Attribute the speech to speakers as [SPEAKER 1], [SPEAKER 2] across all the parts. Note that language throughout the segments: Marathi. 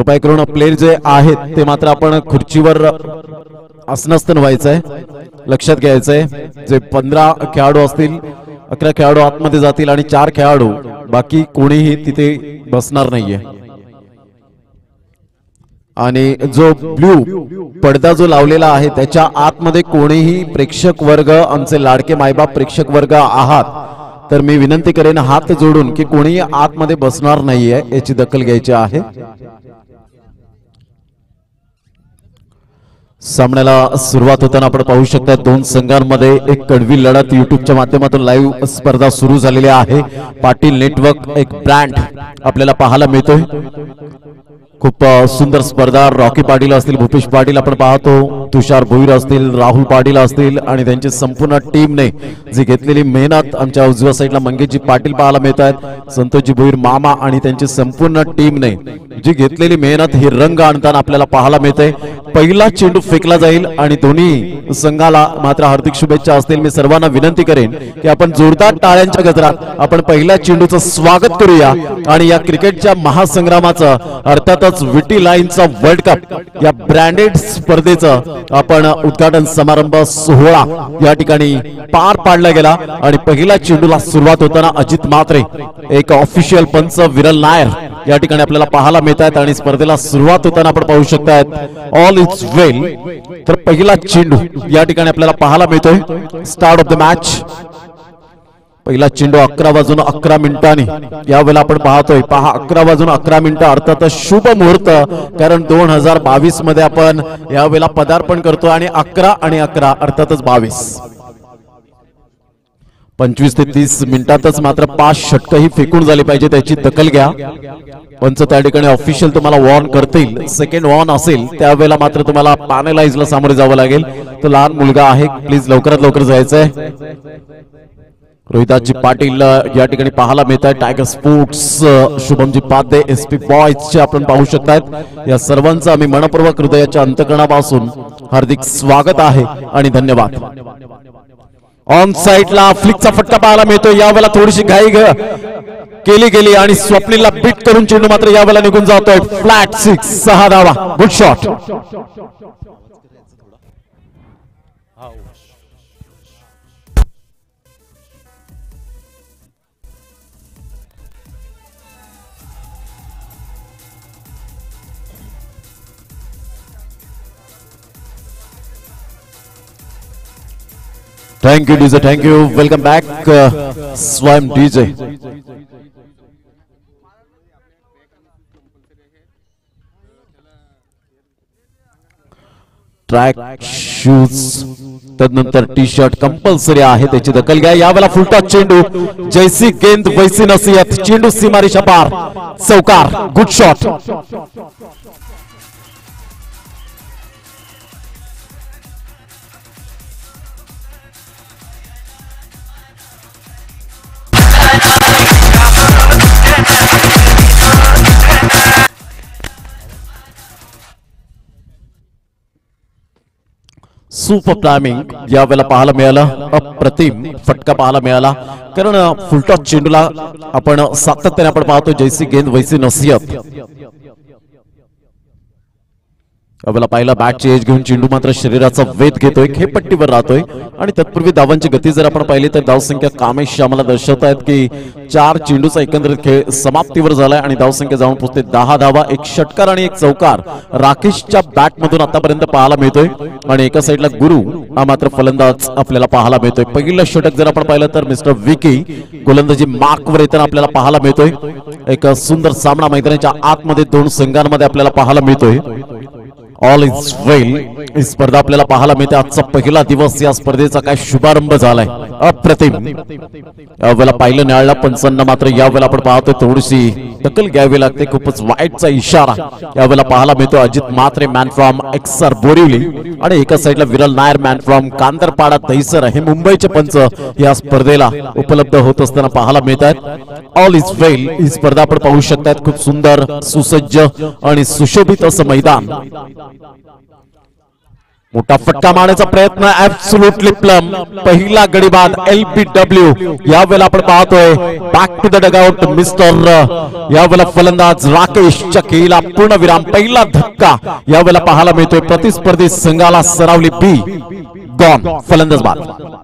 [SPEAKER 1] कृपया करून प्लेयर जे आहेत ते मात्र आपण खुर्चीवर आसनस्थान व्हायचंय, लक्षात घ्यायचंय. जे 15 खेळाडू असतील 11 खेळाडू आतमध्ये जातील आणि 4 खेळाडू बाकी कोणीही तिथे बसणार नाहीये. आणि जो ब्लू पडदा जो लावलेला आहे त्याच्या आतमध्ये कोणीही प्रेक्षक वर्ग, आमचे लाडके मायबाप प्रेक्षक वर्ग आहात तर मी विनंती करेन हात जोडून की कोणीही आतमध्ये बसणार नाहीये याची दखल घ्यायची आहे. सामन्याला सुरुवात होताना आपण पाहू शकता दोन संघांमध्ये एक कडवी लढत युट्यूबच्या माध्यमातून लाईव्ह स्पर्धा सुरू झालेली आहे. पाटील नेटवर्क एक ब्रँड आपल्याला पाहायला मिळतोय. खूप सुंदर स्पर्धा. रॉकी पाटील असतील, भूपेश पाटील आपण पाहतो, तुषार भोईर असतील, राहुल पाटील असतील आणि त्यांची संपूर्ण टीमने जी घेतलेली मेहनत. आमच्या उजव्या साईडला मंगेशजी पाटील पाहायला मिळत आहेत, संतोषजी भोईर मामा आणि त्यांची संपूर्ण टीमने जी घेतलेली मेहनत ही रंग आणताना आपल्याला पाहायला मिळते. पहिला चेंडू फेकला जाईल आणि दोन्ही संघाला मात्र हार्दिक शुभेच्छा असतील. मी सर्वांना विनंती करेन की आपण जोरदार टाळ्यांच्या गजरात आपण पहिल्या चेंडूचं स्वागत करूया आणि या क्रिकेटच्या महासंग्रामाचं अर्थातच विटी लाईनचा वर्ल्ड कप या ब्रँडेड स्पर्धेचं आपण उद्घाटन समारंभ सोहळा या ठिकाणी पार पाडला गेला. आणि पहिल्या चेंडूला सुरुवात होताना अजित म्हात्रे, एक ऑफिशियल पंच विरल नायर या ठिकाणी आपल्याला पाहायला मिळत आहेत आणि स्पर्धेला सुरुवात होताना आपण पाहू शकतात ऑल इज वेल. तर पहिला चेंडू या ठिकाणी आपल्याला पाहायला मिळतोय. Start of the match. पहिला चेंडू 11 वाजून 11 मिनिटांनी यावेळेला आपण पाहतोय. पहा 11 वाजून 11 मिनिटं अर्थातच शुभ मुहूर्त, कारण 2022 मध्ये आपण यावेळेला पदार्पण करतो आणि 11 आणि 11 अर्थातच 22. 25 ते 30 मिनिटातच मात्र 5 षटकं ही फेकून झाली पाहिजे, त्याची दखल घ्या. पंच त्या ठिकाणी ऑफिशियल तुम्हाला वॉर्न करतील. सेकंड वॉर्न असेल त्यावेळेला मात्र तुम्हाला पॅनलाइजला सामोरे जावं लागेल. तो लहान मुलगा आहे, प्लीज लवकरात लवकर जायचंय. रोहिदासजी पाटील या ठिकाणी पाहायला मिळत आहे. टायगर स्पोर्ट्स, शुभमजी पादे, एसपी बॉयजचे आपण पाहू शकतात. या सर्वांचं आम्ही मनपूर्वक हृदयाच्या अंतकरणापासून हार्दिक स्वागत आहे आणि धन्यवाद. ऑन साइडला फ्लिकचा फटका पाहायला मिळतो. यावेळेला थोडीशी घाई केली गेली आणि स्वप्नीलला बीट करून चेंडू मात्र यावेळेला निघून जातोय. फ्लॅट 6, 6 धावा. Good shot. Thank you DJ, thank you. Welcome back Swam DJ. Track shoes तदनंतर टी शर्ट कंपल्सरी आहे, त्याची दखल घ्या. यावेळेला फुलटॉस चेंडू, जैसी गेंद वैसी नसीहत. चेंडू सीमारेषा पार, चौकार. Good shot. सुपर टायमिंग यावेळेला पाहायला मिळाला. अप्रतिम फटका पाहायला मिळाला, कारण फुलटॉस चेंडूला आपण सातत्याने आपण पाहतो जैसी गेंद वैसी नसीहत. यावेळेला पाहिला बॅटची एज घेऊन चेंडू मात्र शरीराचा वेध घेतोय, खेळपट्टीवर राहतोय आणि तत्पूर्वी धावांची गती जर आपण पाहिली तर धावसंख्या कामेश आम्हाला दर्शवत आहेत की 4 चेंडूचा एकंदरीत खेळ समाप्तीवर झालाय आणि धावसंख्या जाऊन पोहोचते 10 धावा. एक षटकार आणि एक चौकार राकेशच्या बॅट मधून आतापर्यंत पाहायला मिळतोय आणि एका साईडला गुरु हा मात्र फलंदाज आपल्याला पाहायला मिळतोय. पहिलं षटक जर आपण पाहिलं तर मिस्टर विकी गोलंदाजी मार्कवर येताना आपल्याला पाहायला मिळतोय. एक सुंदर सामना मैदानाच्या आतमध्ये 2 संघांमध्ये आपल्याला पाहायला मिळतोय. ऑल इज वेल ही स्पर्धा आपल्याला पाहायला मिळते. आजचा पहिला दिवस या स्पर्धेचा काय शुभारंभ झालाय, अप्रतिम. यावेळेला पाहिलं न्यायालयाला पंचांना मात्र यावेळेला आपण पाहतोय थोडीशी दखल घ्यावी लागते. खूपच वाईटचा इशारा यावेळेला पाहायला मिळतो. Ajit Mhatre man from XR Borivali आणि एका साईडला विरल नायर मॅन फ्रॉम कांदरपाडा दहिसर हे मुंबईचे पंच या स्पर्धेला उपलब्ध होत असताना पाहायला मिळतात. ऑल इज वेल ही स्पर्धा आपण पाहू शकतात. खूप सुंदर, सुसज्ज आणि सुशोभित असं मैदान मोठा फटका मारण्याचा प्रयत्न ऍब्सोल्युटली प्लम. पहिला गडीबाद LBW. यावेळेला आपण पाहतोय back to the dugout mister. यावेळेला फलंदाज राकेश चकीला पूर्णविराम. पहिला धक्का यावेळेला पाहायला मिळतोय. प्रतिस्पर्धी संघाला सरावली बी. गॉन. फलंदाज बाद.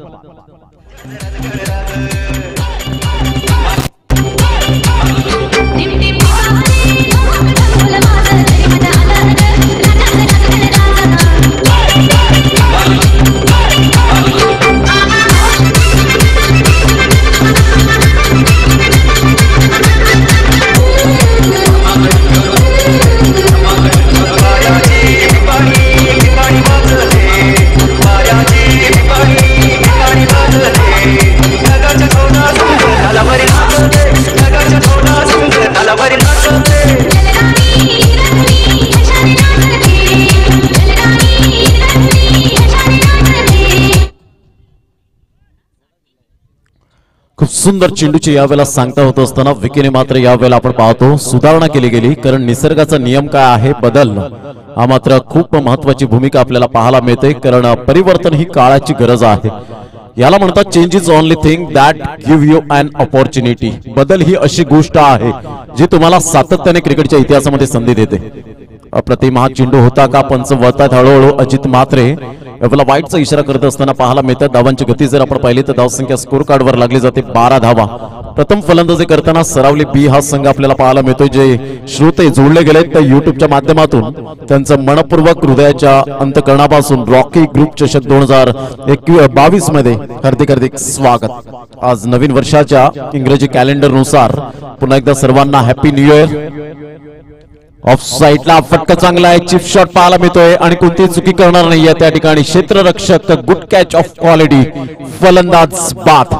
[SPEAKER 1] खूप सुंदर चेंडूची यावेळेला सांगता होत असताना विकेने मात्र यावेळेला आपण पाहतो सुधारणा केली गेली. कारण निसर्गाचा नियम काय आहे बदल हा मात्र खूप महत्वाची भूमिका आपल्याला पाहायला मिळते. कारण परिवर्तन ही काळाची गरज आहे. याला म्हणतात change is only thing that give you an opportunity. बदल ही अशी गोष्ट आहे जी तुम्हाला सातत्याने क्रिकेटच्या इतिहासामध्ये संधी देते. अप्रतिम हा चेंडू होता का. पंच वळतात हळूहळू. अजित म्हात्रे यावेळेला वाईटचा इशारा करत असताना पाहायला मिळतात. धावांची गती जर आपण पाहिली तर धावसंख्या स्कोर कार्डवर लागली जाते 12 धावा. प्रथम फलंदाजी करताना सरावली बी हा संघ आपल्याला पाहायला मिळतोय. जे श्रोते जोडले गेलेत तर युट्यूबच्या माध्यमातून त्यांचं मनपूर्वक हृदयाच्या अंतकरणापासून रॉकी ग्रुप चषक 2022 मध्ये हार्दिक हार्दिक स्वागत. आज नवीन वर्षाच्या इंग्रजी कॅलेंडर नुसार पुन्हा एकदा सर्वांना हॅपी न्यू इयर. ऑफ साइडला फटका चांगला आहे. चिप शॉट पाहायला मिळतोय आणि कोणतीही चुकी करणार नाहीये त्या ठिकाणी क्षेत्ररक्षक. Good catch of quality. फलंदाज बाद.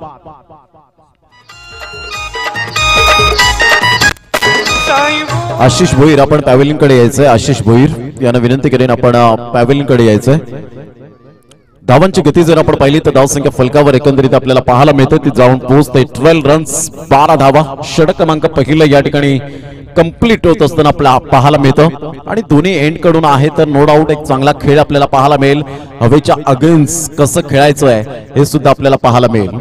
[SPEAKER 1] आशिष भोईर आपण पॅव्हेलियन कडे यायचंय. आशिष भोईर यांना विनंती करेन आपण पॅव्हेलियन कडे यायचंय. धावांची गती जर आपण पाहिली तर धावसंख्या फलकावर एकंदरीत आपल्याला पाहायला मिळते. ती जाऊन पोहोचते 12 रन्स 12 धावा. षटक क्रमांक पहिलं या ठिकाणी कंप्लीट होत असताना आपल्याला पाहायला मिळतं. आणि दोन्ही एंड कडून आहे तर नो डाऊट एक चांगला खेळ आपल्याला पाहायला मिळेल. हवेच्या अगेन्स्ट कसं खेळायचं आहे हे सुद्धा आपल्याला पाहायला मिळेल.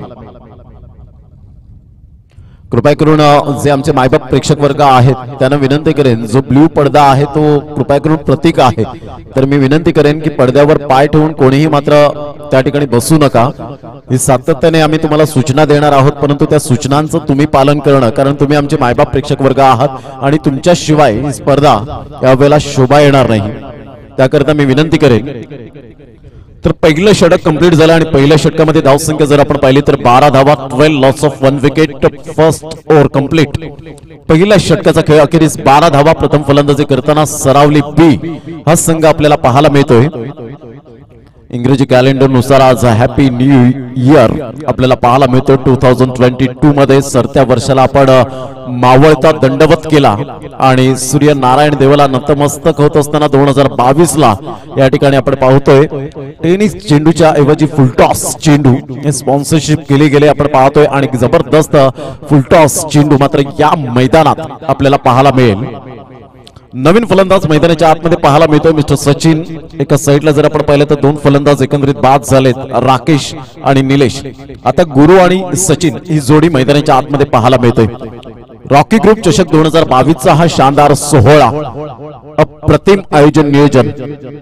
[SPEAKER 1] कृपया करून जे आमचे मायबाप प्रेक्षक वर्ग आहेत त्यांना विनंती करेन जो ब्ल्यू पडदा आहे तो कृपया करून प्रतीक आहे. तर मी विनंती करेन की पडद्यावर पाय ठेवून कोणीही मात्र त्या ठिकाणी बसू नका. ही सातत्याने आम्ही तुम्हाला सूचना देणार आहोत परंतु त्या सूचनांचं तुम्ही पालन करणं. कारण तुम्ही आमचे मायबाप प्रेक्षक वर्ग आहात आणि तुमच्याशिवाय ही स्पर्धा यावेळेला शोभा येणार नाही. त्याकरता मी विनंती करेन. तर पहिलं षटक कंप्लीट झालं आणि पहिल्या षटकामध्ये धावसंख्या जर आपण पाहिली तर 12 धावा. 12 loss of 1 wicket. First over complete. पहिल्या षटकाचा खेळ अखेरीस 12 धावा. प्रथम फलंदाजी करताना सरावली बी हा संघ आपल्याला पाहायला मिळतोय. इंग्रजी कॅलेंडर नुसार आज हॅपी न्यू इयर आपल्याला पाहायला मिळतो. 2022 मध्ये सरत्या वर्षाला आपण मावळता दंडवत केला आणि सूर्यनारायण देवाला नतमस्तक होत असताना 2022 ला या ठिकाणी आपण पाहतोय टेनिस चेंडूच्या ऐवजी फुलटॉस चेंडू हे स्पॉन्सरशिप केले गेले आपण पाहतोय. आणि जबरदस्त फुलटॉस चेंडू मात्र या मैदानात आपल्याला पाहायला मिळेल. नवीन फलंदाज मैदानाच्या आतमध्ये पाहायला मिळतोय मिस्टर सचिन. एका साईडला जर आपण पाहिलं तर 2 फलंदाज एकंदरीत बाद झालेत राकेश आणि निलेश. आता गुरु आणि सचिन ही जोडी मैदानाच्या आतमध्ये पाहायला मिळतोय. रॉकी ग्रुप चषक 2022 चा हा शानदार सोहळा. अप्रतिम आयोजन नियोजन.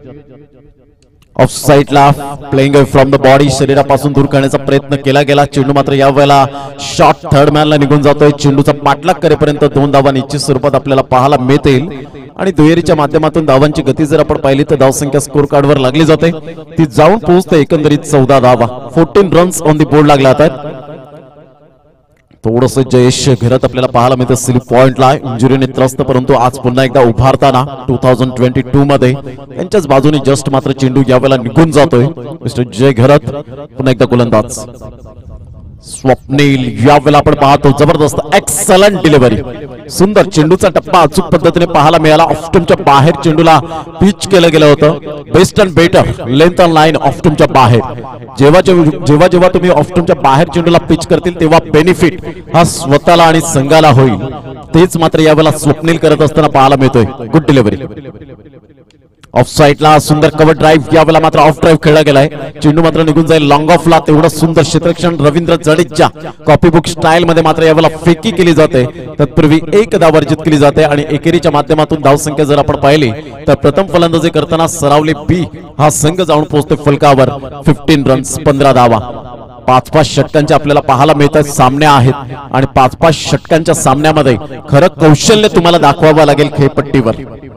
[SPEAKER 1] ऑफ साइडला प्लेइंग फ्रॉम द बॉडी शरीरापासून दूर करण्याचा प्रयत्न केला गेला. चेंडू मात्र यावेळेला शॉट थर्ड मॅनला निघून जातोय. चेंडूचा पाठलाग करेपर्यंत 2 धावा निश्चित स्वरूपात आपल्याला पाहायला मिळतील. आणि दुहेरीच्या माध्यमातून धावांची गती जर आपण पाहिली तर धावसंख्या स्कोर कार्डवर लागली जाते. ती जाऊन पोहोचते एकंदरीत 14 धावा. 14 रन्स ऑन दी बोर्ड लागला आहेत. थोडंसं जयेश घरात आपल्याला पाहायला मिळतं स्लिप पॉइंटला इंजुरीने त्रस्त परंतु आज पुन्हा एकदा उभारताना 2022 मध्ये त्यांच्याच बाजूने जस्ट मात्र चेंडू यावेळेला निघून जातोय. मिस्टर जय घरात पुन्हा एकदा गोलंदाज. स्वप्नील यावेळेला आपण पाहतो जबरदस्त एक्सलंट डिलिव्हरी. सुंदर चेंडूचा टप्पा अचूक पद्धतीने पाहायला मिळाला. ऑफस्टंपच्या बाहेर चेंडूला पिच केलं गेलं होतं. Best and better length on line ऑफस्टंपच्या बाहेर. जेव्हा जेव्हा तुम्ही ऑफस्टंपच्या बाहेर चेंडूला पिच करतील तेव्हा बेनिफिट हा स्वतःला आणि संघाला होईल. तेच मात्र यावेळेला स्वप्नील करत असताना पाहायला मिळतोय. Good delivery. ऑफ साइडला सुंदर कव्हर ड्राईव्ह, यावेळेला मात्र ऑफ ड्राईव्ह खेळला गेलाय. चेंडू मात्र निघून जाईल लॉंग ऑफला. तेवढं सुंदर क्षेत्ररक्षण Ravindra Jadeja copy book style मध्ये मात्र यावेळेला फेकी केली जाते. तत्पूर्वी एक धाव वर्जित केली जाते आणि एकेरीच्या माध्यमातून धावसंख्या जर आपण पाहिली तर प्रथम फलंदाजी करताना सरावली बी हा संघ जाऊन पोहोचते फलकावर. 15 रन्स 15 धावा. 5-5 षटकांचे आपल्याला पाहायला मिळतात सामने आहेत आणि 5-5 षटकांच्या सामन्यामध्ये खरं कौशल्य तुम्हाला दाखवावं लागेल खेळपट्टीवर.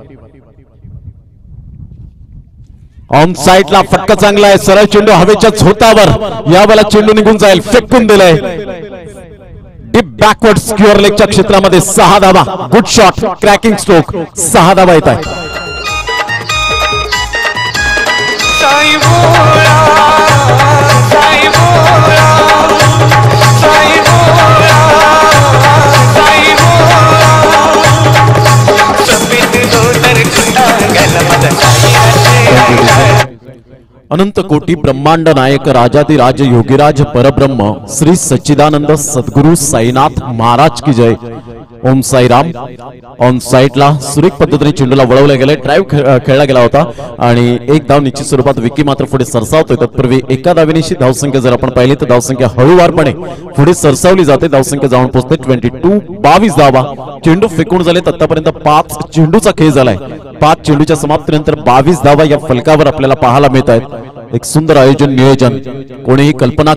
[SPEAKER 1] ऑन साइडला फटका चांगला आहे. सरळ चेंडू हवेच्या झोतावर, यावेळेला चेंडू निघून जाईल. फेकून दिलाय डीप बॅकवर्ड स्क्युअर लेगच्या क्षेत्रामध्ये. 6 धावा. Good shot, cracking stroke. 6 धावा येत आहेत. अनंत कोटी ब्रह्मांड नायक राजाधिराज योगीराज परब्रह्म श्री सच्चिदानंद सद्गुरु साईनाथ महाराज की जय. ओम साईराम. ऑन साइडला सुरेख पद्धतीने चेंडूला वळवलं गेलं. ड्राईव्ह खेळला गेला होता आणि एक धाव निश्चित स्वरूपात विकी मात्र पुढे सरसावतोय. तत्पूर्वी एका धावेनिशी धावसंख्या जर आपण पाहिली तर धावसंख्या हळूवारपणे पुढे सरसावली जाते. धावसंख्या जाऊन पोहोचते 22 धावा. चेंडू फेकून झाले. आतापर्यंत 5 चेंडूचा खेळ झालाय. 5 चेंडूच्या समाप्तीनंतर 22 धावा या फलकावर आपल्याला पाहायला मिळत आहेत. एक सुंदर आयोजन नियोजन. कोणीही कल्पना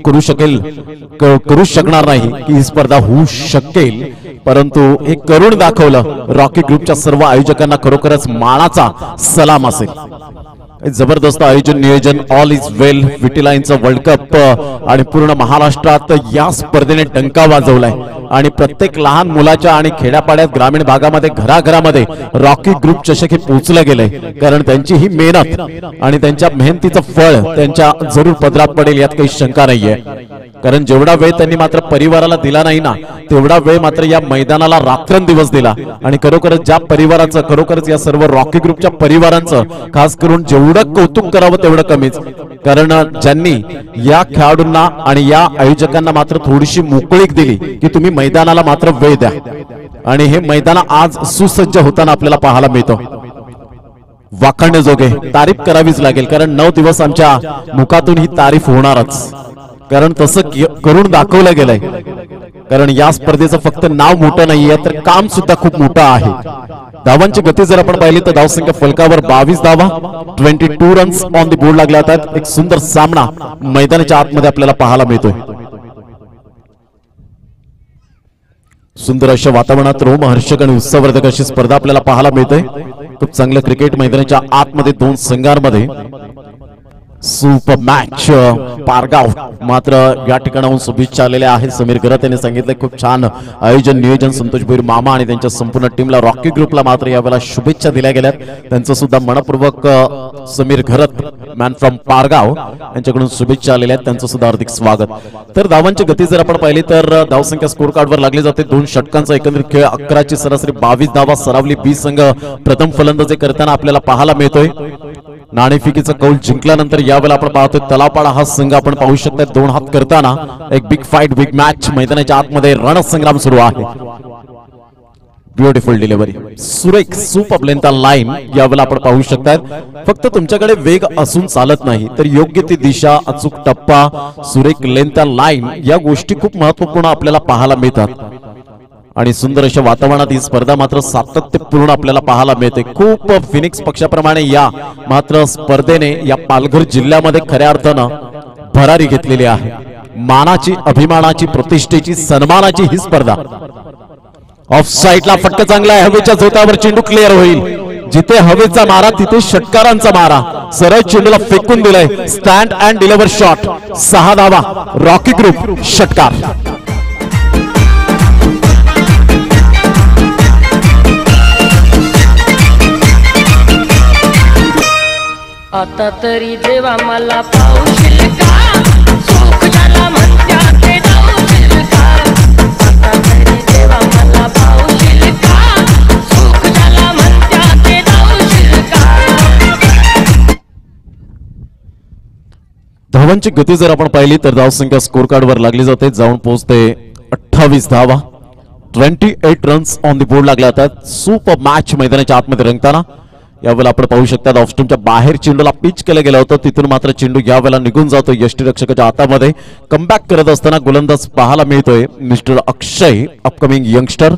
[SPEAKER 1] करू शकणार नाही की ही स्पर्धा होऊ शकेल, परंतु हे करून दाखवलं. रॉकी ग्रुपच्या सर्व आयोजकांना खरोखरच मानाचा सलाम असेल. जबरदस्त आयोजन नियोजन. All is well. विटीलाईनचं वर्ल्ड कप आणि पूर्ण महाराष्ट्रात या स्पर्धेने डंका वाजवलाय आणि प्रत्येक लहान मुलाच्या आणि खेड्यापाड्यात ग्रामीण भागामध्ये घराघरामध्ये रॉकी ग्रुप चषक हे पोहोचलं गेलंय. कारण त्यांची ही मेहनत आणि त्यांच्या मेहनतीचं फळ त्यांच्या जरूर पदरात पडेल यात काही शंका नाहीये. कारण जेवढा वेळ त्यांनी मात्र परिवाराला दिला नाही ना, तेवढा वेळ मात्र या मैदानाला रात्रंदिवस दिला आणि खरोखरच ज्या परिवाराचं, खरोखरच या सर्व रॉकी ग्रुपच्या परिवारांचं खास करून जेवढं कौतुक करावं तेवढं कमीच. कारण ज्यांनी या खेळाडूंना आणि या आयोजकांना मात्र थोडीशी मोकळीक दिली की तुम्ही मैदानाला मात्र वेळ द्या आणि हे मैदान आज सुसज्ज होताना आपल्याला पाहायला मिळतं. वाखाणण्याजोगे तारीफ करावीच लागेल. कारण 9 दिवस आमच्या मुखातून ही तारीफ होणारच. कारण तसं करून दाखवलं गेलंय. कारण या स्पर्धेचं फक्त नाव मोठं नाहीये तर काम सुद्धा खूप मोठं आहे. धावांची गती जर आपण पाहिली तर धावसंख्या फलकावर 22 धावा. 22 रन्स ऑन द बोर्ड लागले आहेत. एक सुंदर सामना मैदानाच्या आतमध्ये आपल्याला पाहायला मिळतोय. सुंदर अशा वातावरणात रोमहर्षक आणि उत्सववर्धक अशी स्पर्धा आपल्याला पाहायला मिळते. खूप चांगलं क्रिकेट मैदानाच्या आतमध्ये 2 संघांमध्ये सुपर मॅच. पारगाव मात्र या ठिकाणाहून शुभेच्छा आलेल्या आहेत. समीर घरत यांनी सांगितलं खूप छान आयोजन नियोजन. संतोष भैर मामा आणि त्यांच्या संपूर्ण टीमला रॉकी ग्रुपला मात्र यावेळेला शुभेच्छा दिल्या गेल्यात. त्यांचं सुद्धा मनपूर्वक समीर घरत मॅन फ्रॉम पारगाव यांच्याकडून शुभेच्छा आलेल्या आहेत. त्यांचं सुद्धा हार्दिक स्वागत. तर धावांची गती जर आपण पाहिली तर धावसंख्या स्कोर कार्डवर लागली जाते. 2 षटकांचा एकंदरीत खेळ. 11ची सरासरी 22 धावा. सरावली बी संघ प्रथम फलंदाजी करताना आपल्याला पाहायला मिळतोय. नाणेफेकीचा कौल जिंकल्यानंतर यावेळेला आपण पाहतोय तलावपाडा हा संघ आपण पाहू शकता 2 हात करताना. एक बिग फाईट, बिग मॅच मैदानाच्या आतमध्ये रणसंग्राम सुरू आहे. Beautiful delivery. सुरेख सुपर लेंथ लाईन यावेळेला आपण पाहू शकता. फक्त तुमच्याकडे वेग असून चालत नाही तर योग्य ती दिशा, अचूक टप्पा, सुरेख लेंथ लाईन या गोष्टी खूप महत्वपूर्ण आपल्याला पाहायला मिळतात. आणि सुंदर अशा वातावरणात ही स्पर्धा मात्र सातत्यपूर्ण आपल्याला पाहायला मिळते. खूप फिनिक्स पक्षाप्रमाणे या मात्र स्पर्धेने या पालघर जिल्ह्यामध्ये खऱ्या अर्थानं भरारी घेतलेली आहे. मानाची, अभिमानाची, प्रतिष्ठेची, सन्मानाची ही स्पर्धा. ऑफ साइडला फटका चांगला आहे. हवेच्या झोतावर चेंडू क्लिअर होईल. जिथे हवेचा मारा तिथे षटकारांचा मारा. सरळ चेंडूला फेकून दिलाय. Stand and deliver shot. 6 धावा. रॉकी ग्रुप षटकार.
[SPEAKER 2] आता तरी देवा मला पाऊशील का, सुख झाला म्हणत्या ते जाऊशील का. आता तरी देवा मला पाऊशील का, सुख झाला म्हणत्या ते जाऊशील का.
[SPEAKER 1] धावांची गती जर आपण पाहिली तर धावसंख्या स्कोर कार्डवर लागली जाते. जाऊन पोहोचते 28 धावा. 28 रन्स ऑन द बोर्ड लागले जातात. सुपर मॅच मैदानाच्या आतमध्ये रंगताना यावेळेला आपण पाहू शकता ऑफस्टमच्या बाहेर चेंडूला पिच केलं गेलं होतं, तिथून मात्र चेंडू यावेळेला निघून जातो यष्टीरक्षकाच्या हातामध्ये. कमबॅक करत असताना गोलंदाज पाहायला मिळतोय मिस्टर अक्षय, अपकमिंग यंगस्टर.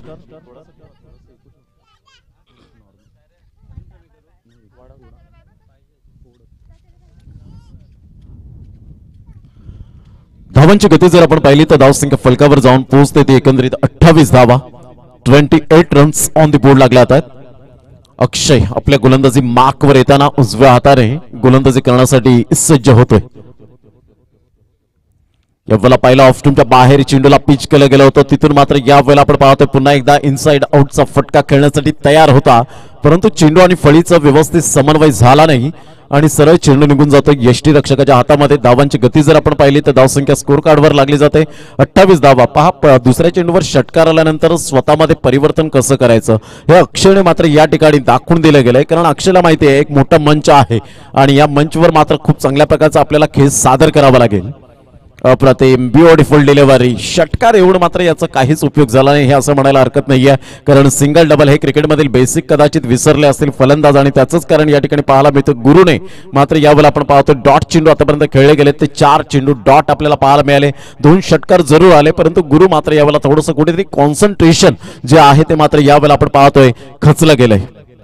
[SPEAKER 1] धावांची गती जर आपण पाहिली तर धावसंख्या फलकावर जाऊन पोहोचते ती एकंदरीत 28 धावा. 28 रन्स ऑन दी बोर्ड लागले आहेत. अक्षय आपल्या गोलंदाजी मार्कवर येताना उजव्या हाताने गोलंदाजी करण्यासाठी सज्ज होतोय. यावेळेला पहिला ऑफस्टमच्या बाहेर चेंडूला पिच केलं गेलं होतं, तिथून मात्र यावेळेला आपण पाहतोय पुन्हा एकदा इनसाइड आउटचा फटका खेळण्यासाठी तयार होता, परंतु चेंडू आणि फळीचा व्यवस्थित समन्वय झाला नाही आणि सरळ चेंडू निघून जातो यष्टीरक्षकाच्या हातामध्ये. धावांची गती जर आपण पाहिली तर धावसंख्या स्कोर कार्डवर लागली जाते 28 धावा. पहा दुसऱ्या चेंडूवर षटकार आल्यानंतर स्वतःमध्ये परिवर्तन कसं करायचं हे अक्षयने मात्र या ठिकाणी दाखवून दिलं गेलंय, कारण अक्षयला माहिती आहे एक मोठा मंच आहे आणि या मंचवर मात्र खूप चांगल्या प्रकारचा आपल्याला खेळ सादर करावा लागेल. अप्रतिम ब्युटिफुल डिलिव्हरी. षटकार एवढं मात्र याचा काहीच उपयोग झाला नाही हे असं म्हणायला हरकत नाहीये, कारण सिंगल डबल हे क्रिकेटमधील बेसिक कदाचित विसरले असतील फलंदाज आणि त्याचंच कारण या ठिकाणी पाहायला मिळतं. गुरुने मात्र यावेळेला आपण पाहतो डॉट चेंडू आतापर्यंत खेळले गेले ते 4 चेंडू डॉट आपल्याला पाहायला मिळाले. 2 षटकार जरूर आले, परंतु गुरु मात्र यावेळेला थोडंसं कुठेतरी कॉन्सन्ट्रेशन जे आहे ते मात्र यावेळेला आपण पाहतोय खचलं गेलंय.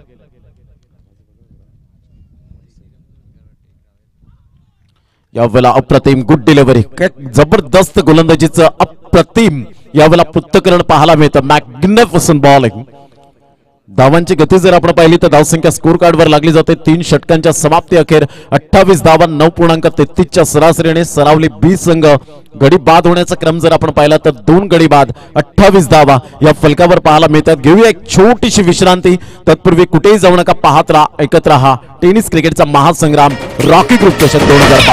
[SPEAKER 1] यावेळेला अप्रतिम गुड डिलिव्हरी, जबरदस्त गोलंदाजीचं अप्रतिम यावेळेला पृथक्करण पाहायला मिळतं. Magnificent bowling. धावांची गती जर आपण पाहिली तर धावसंख्या स्कोर कार्डवर लागली जाते 3 षटकांच्या समाप्ती अखेर 28 धावा 9.33च्या सरासरीने सरावली बी संघ. गडी बाद होण्याचा क्रम जर आपण पाहिला तर 2 गडी बाद 28 धावा या फलकावर पाहायला मिळतात. घेऊया एक छोटीशी विश्रांती, तत्पूर्वी कुठेही जाऊ नका, पाहत राहा, ऐकत राहा टेनिस क्रिकेटचा महासंग्राम रॉकी ग्रुप चषक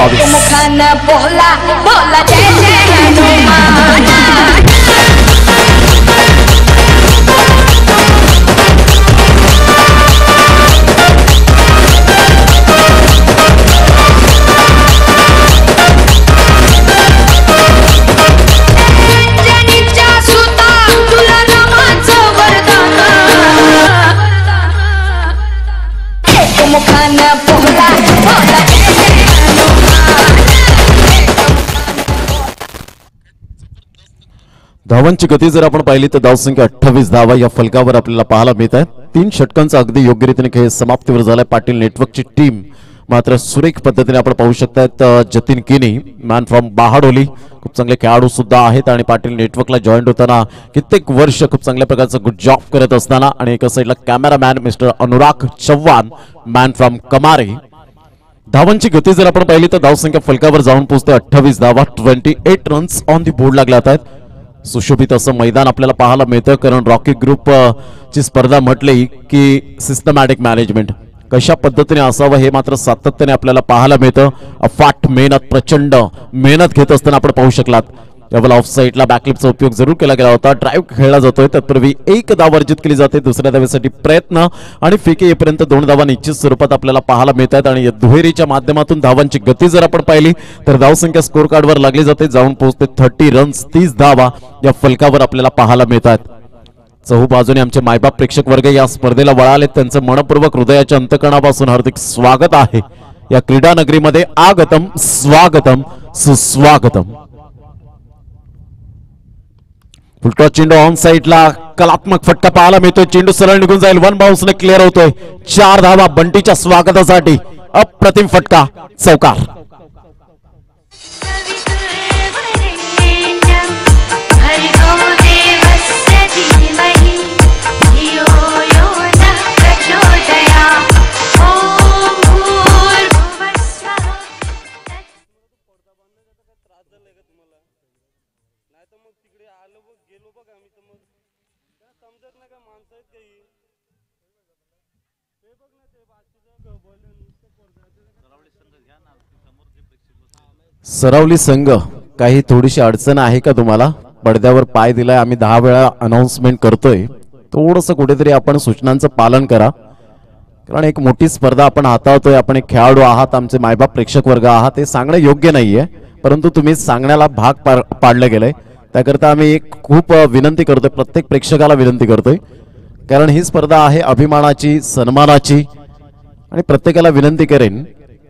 [SPEAKER 1] 2022. धावांची गती जर आपण पाहिली तर धावसंख्या 28 धावा या फलकावर आपल्याला पाहायला मिळत आहे. 3 षटकांचा अगदी योग्य रीतीने खेळ समाप्तीवर झालाय. पाटील नेटवर्कची टीम मात्र सुरेख पद्धतीने आपण पाहू शकतात. जतीन किनी मॅन फ्रॉम बहाडोली खूप चांगले खेळाडू सुद्धा आहेत आणि पाटील नेटवर्कला जॉईन होताना कित्येक वर्ष खूप चांगल्या प्रकारचा गुड जॉब करत असताना, आणि एका साईडला cameraman mister Anurag Chavan man from Kamare. धावांची गती जर आपण पाहिली तर धावसंख्या फलकावर जाऊन पोहोचते 28 धावा. 28 रन्स ऑन दी बोर्ड लागले आहेत. सुशोभित असं मैदान आपल्याला पाहायला मिळतं, कारण रॉकी ग्रुप ची स्पर्धा म्हटली की सिस्टमॅटिक मॅनेजमेंट कशा पद्धतीने असावं हे मात्र सातत्याने आपल्याला पाहायला मिळतं. अफाट मेहनत, प्रचंड मेहनत घेत असताना आपण पाहू शकलात. यावेळेला ऑफ साईडला बॅकलिपचा उपयोग जरूर केला गेला होता. ड्राईव्ह खेळला जातोय, तत्पूर्वी 1 धाव अर्जित केली जाते. दुसऱ्या धावेसाठी प्रयत्न आणि फेके येईपर्यंत 2 धावा निश्चित स्वरूपात आपल्याला पाहायला मिळतात. आणि या दुहेरीच्या माध्यमातून धावांची गती जर आपण पाहिली तर धावसंख्या स्कोर कार्डवर लागली जाते, जाऊन पोहोचते 30 रन्स 30 धावा या फलकावर आपल्याला पाहायला मिळतात. चहू बाजूने आमचे मायबाप प्रेक्षक वर्ग या स्पर्धेला वळाले, त्यांचं मनपूर्वक हृदयाच्या अंतकणापासून हार्दिक स्वागत आहे या क्रीडा नगरीमध्ये. आगतम स्वागतम सुस्वागतम. फुलटॉस चेंडू ऑन साइडला कलात्मक फटका पाहायला मिळतोय. चेंडू सरळ निघून जाईल, 1 बाउन्सने क्लिअर होतोय. 4 धावा बंटीच्या स्वागतासाठी. अप्रतिम फटका, चौकार. सरावली संघ काही थोडीशी अडचण आहे का तुम्हाला? पडद्यावर पाय दिलाय, आम्ही 10 वेळा अनाउन्समेंट करतोय. थोडंसं कुठेतरी आपण सूचनांचं पालन करा, कारण एक मोठी स्पर्धा आपण हाताळतोय. आपण एक खेळाडू आहात, आमचे मायबाप प्रेक्षक वर्ग आहात, हे सांगणं योग्य नाहीये, परंतु तुम्ही सांगण्याला भाग पाडलं गेलंय. त्याकरता आम्ही एक खूप विनंती करतोय, प्रत्येक प्रेक्षकाला विनंती करतोय, कारण ही स्पर्धा आहे अभिमानाची, सन्मानाची. आणि प्रत्येकाला विनंती करेन,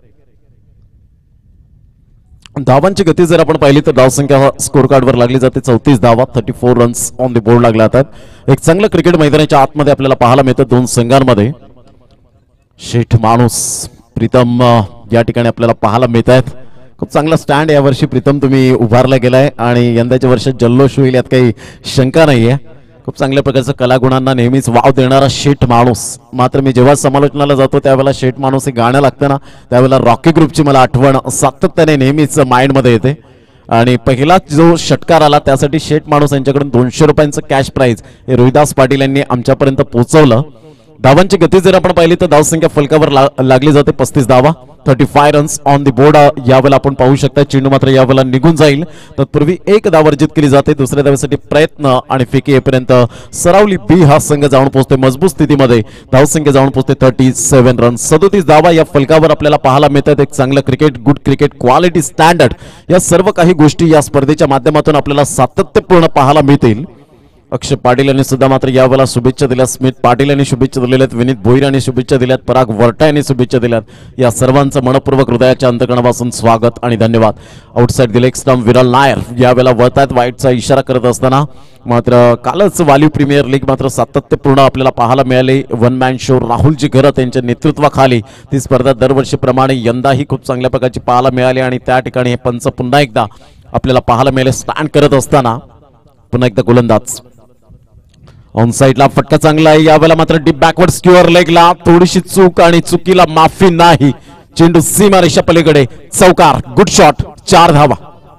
[SPEAKER 1] धावांची गती जर आपण पाहिली तर धावसंख्या स्कोर कार्डवर लागली जाते 34 धावा, 34 रन्स ऑन द बोर्ड लागले जातात। एक चांगलं क्रिकेट मैदानाच्या आतमध्ये आपल्याला पाहायला मिळतं दोन संघांमध्ये। शेठ माणूस प्रीतम या ठिकाणी आपल्याला पाहायला मिळत आहेत। खूप चांगला स्टँड यावर्षी प्रीतम तुम्ही उभारला गेलाय आणि यंदाच्या वर्षात जल्लोष होईल यात काही शंका नाहीये। खूप चांगल्या प्रकारचं कलागुणांना नेहमीच वाव देणारा शेठ माणूस। मात्र मी जेव्हा समालोचनाला जातो त्यावेळेला शेठ माणूस हे गाणं लागतं ना, त्यावेळेला रॉकी ग्रुपची मला आठवण सातत्याने नेहमीच माइंडमध्ये येते। आणि पहिलाच जो षटकार आला त्यासाठी शेठ माणूस यांच्याकडून 200 रुपयांचं कॅश प्राइज हे रोहिदास पाटील यांनी आमच्यापर्यंत पोहोचवलं। धावांची गती जर आपण पाहिली तर धावसंख्या फलकावर लागली जाते 35 धावा, 35 रन्स ऑन द बोर्ड यावेळेला आपण पाहू शकता। चेंडू मात्र यावेळेला निघून जाईल, तत्पूर्वी एक धाव अर्जित केली जाते। दुसऱ्या धावेसाठी प्रयत्न आणि फेकी येईपर्यंत सरावली बी हा संघ जाऊन पोहोचते मजबूत स्थितीमध्ये। धावसंख्या जाऊन पोहोचते 37 रन्स, 37 धावा या फलकावर आपल्याला पाहायला मिळतात। एक चांगलं cricket, good cricket, quality, standard या सर्व काही गोष्टी या स्पर्धेच्या माध्यमातून आपल्याला सातत्यपूर्ण पाहायला मिळतील। अक्षय पाटील यांनी सुद्धा मात्र यावेळेला शुभेच्छा दिल्या, स्मित पाटील यांनी शुभेच्छा दिलेल्या आहेत, विनीत भोईर यांनी शुभेच्छा दिल्यात, पराग वरटा यांनी शुभेच्छा दिल्यात। या सर्वांचं मनपूर्वक हृदयाच्या अंतकणापासून स्वागत आणि धन्यवाद। आउटसाइड दिलेग स्टंप विरल नायर यावेळेला वळतायत वाईटचा इशारा करत असताना। मात्र कालच वाली प्रीमियर लीग मात्र सातत्यपूर्ण आपल्याला पाहायला मिळाले। One man show Rahulji Gharat यांच्या नेतृत्वाखाली ती स्पर्धा दरवर्षीप्रमाणे यंदाही खूप चांगल्या प्रकारची पाहायला मिळाली आणि त्या ठिकाणी हे पंच पुन्हा एकदा आपल्याला पाहायला मिळाले स्टँड करत असताना। पुन्हा एकदा गोलंदाज ऑन साइडला फटका चांगला आहे, यावेळेला मात्र डीप बॅकवर्ड स्क्युअर लेगला थोडीशी चूक आणि चुकीला माफी नाही। चेंडू सीमा रेषा पलीकडे, चौकार, गुड शॉट, 4 धावा।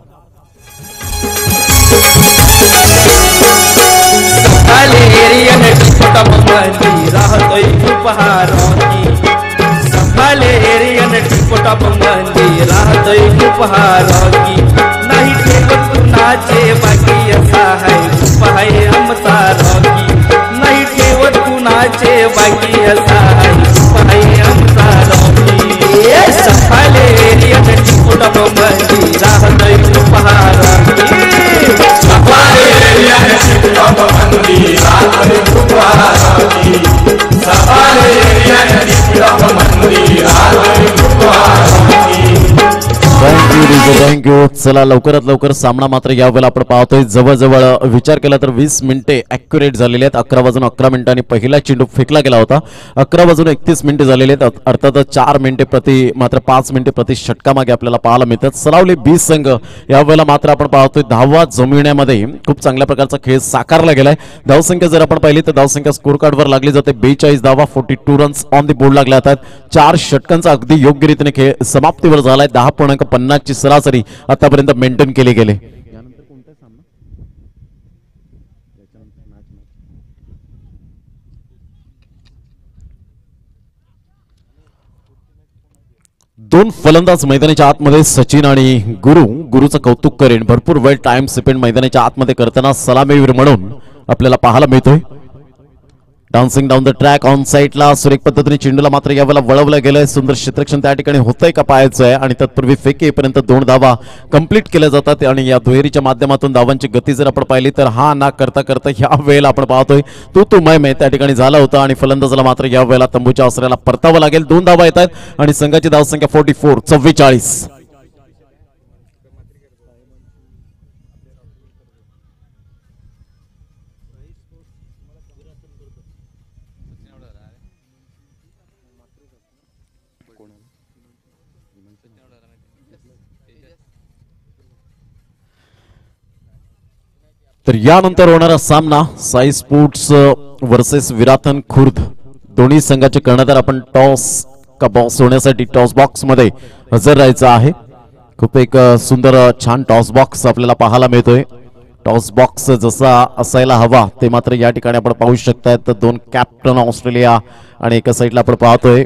[SPEAKER 3] नाही ठेवत कुणाचे बाकी असा है पाहे आमचा रॉकी, नाही ठेवत कुणाचे बाकी असा है पाहे आमचा रॉकी। सफाले एरियाची कुटुंबाची राहतोय उपहाराची, सफाले एरियाची कुटुंबाची राहतोय उपहाराची, सफाले एरियाची कुटुंबाची राहतोय उपहाराची।
[SPEAKER 1] थँक्यू। चला लवकरात लवकर सामना मात्र यावेळेला आपण पाहतोय जवळजवळ विचार केला तर 20 मिनिटे ॲक्युरेट झालेले आहेत। 11 वाजून 11 मिनिटांनी पहिला चेंडू फेकला गेला होता। 11 वाजून 31 मिनिटे झालेले आहेत, अर्थातच 4 मिनिटे प्रति मात्र 5 मिनिटे प्रति षटकामागे आपल्याला पाहायला मिळतात। सरावली 20 संघ यावेळेला मात्र आपण पाहतोय धावा जमविण्यामध्ये खूप चांगल्या प्रकारचा खेळ साकारला गेलाय। धावसंख्या जर आपण पाहिली तर धावसंख्या स्कोर कार्डवर लागली जाते 42 धावा, 42 रन्स ऑन द बोर्ड लागले जातात। 4 षटकांचा अगदी योग्य रीतीने खेळ समाप्तीवर झालाय। 10.50 ची सरासरी आतापर्यंत मेंटेन केली गेली। दोन फलंदाज मैदानाच्या आतमध्ये सचिन आणि गुरुचं कौतुक करेन। भरपूर वेळ टाइम स्पेंड मैदानाच्या आतमध्ये करताना सलामीवीर म्हणून आपल्याला पाहायला मिळतोय। Dancing down the track on साइडला सुरेख पद्धतीने चेंडूला मात्र यावेळेला वळवलं गेलंय। सुंदर क्षेत्ररक्षण त्या ठिकाणी होतंय का पाहायचं आहे आणि तत्पूर्वी फेक येईपर्यंत 2 धावा कंप्लीट केल्या जातात आणि या दुहेरीच्या माध्यमातून धावांची गती जर आपण पाहिली तर हा ना करता करता या वेळेला आपण पाहतोय तू मै त्या ठिकाणी झाला होता आणि फलंदाजाला मात्र या वेळेला तंबूच्या आसऱ्याला परतावं लागेल। 2 धावा येत आहेत आणि संघाची धावसंख्या 44 तर यानंतर होणारा सामना साई स्पोर्ट्स वर्सेस विराथन खुर्द। दोन्ही संघाचे कर्णधार आपण टॉस का बॉक्स होण्यासाठी टॉस बॉक्स मध्ये हजर राहायचं आहे। खूप एक सुंदर छान टॉस बॉक्स आपल्याला पाहायला मिळतोय। टॉस बॉक्स जसा असायला हवा ते मात्र या ठिकाणी आपण पाहू शकताय। तर 2 कॅप्टन ऑस्ट्रेलिया आणि एका साईडला आपण पाहतोय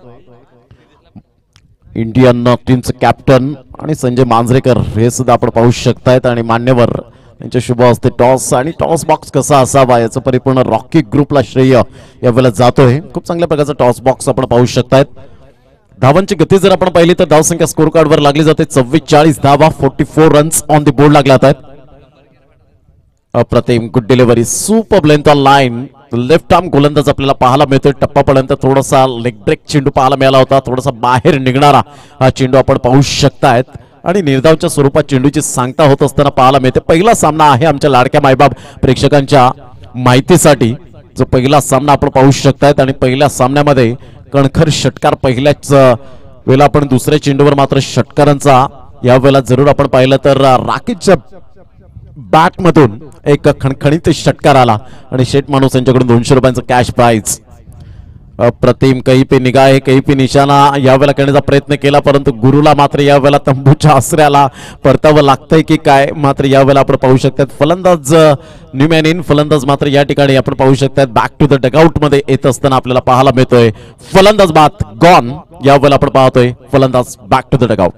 [SPEAKER 1] इंडियन टीमचे कॅप्टन आणि संजय मांजरेकर हे सुद्धा आपण पाहू शकतायत आणि मान्यवर यांच्या शुभ हस्ते टॉस आणि टॉस बॉक्स कसा असावा याचं परिपूर्ण रॉकी ग्रुपला श्रेय यावेळेला जातोय। खूप चांगल्या प्रकारचा टॉस बॉक्स आपण पाहू शकतायत। धावांची गती जर आपण पाहिली तर धावसंख्या स्कोर कार्डवर लागली जाते 44 धावा, 44 रन्स ऑन द बोर्ड लागले आहेत। अप्रतिम good delivery, super length on line left arm गोलंदाज आपल्याला पाहायला मिळतोय. टप्पापर्यंत थोडासा लेग ब्रेक चेंडू पाहायला मिळाला होता. थोडासा बाहेर निघणारा हा चेंडू आपण पाहू शकतायत आणि निर्धावच्या स्वरूपात चेंडूची सांगता होत असताना पाहायला मिळते. पहिला सामना आहे आमच्या लाडक्या मायबाप प्रेक्षकांच्या माहितीसाठी. जो पहिला सामना आपण पाहू शकतायत आणि पहिल्या सामन्यामध्ये कणखर षटकार पहिल्याच वेळेला आपण दुसऱ्या चेंडूवर मात्र षटकारांचा यावेळेला जरूर आपण पाहिलं तर राकेशच्या बॅट मधून एक खणखणीत षटकार आला आणि शेठ माणूस यांच्याकडून 200 रुपयांचं कॅश प्राइज. अप्रतिम कहीं पे निगाह है कहीं पे निशाणा यावेळेला करण्याचा प्रयत्न केला परंतु गुरुला मात्र यावेळेला तंबूच्या आसऱ्याला परतावं लागतंय की काय. मात्र यावेळेला आपण पाहू शकतात फलंदाज न्यूमॅन इन फलंदाज मात्र या ठिकाणी आपण पाहू शकतात बॅक टू द डगआउट मध्ये येत असताना आपल्याला पाहायला मिळतोय. फलंदाज बाद गॉन यावेळेला आपण पाहतोय फलंदाज back to the dugout.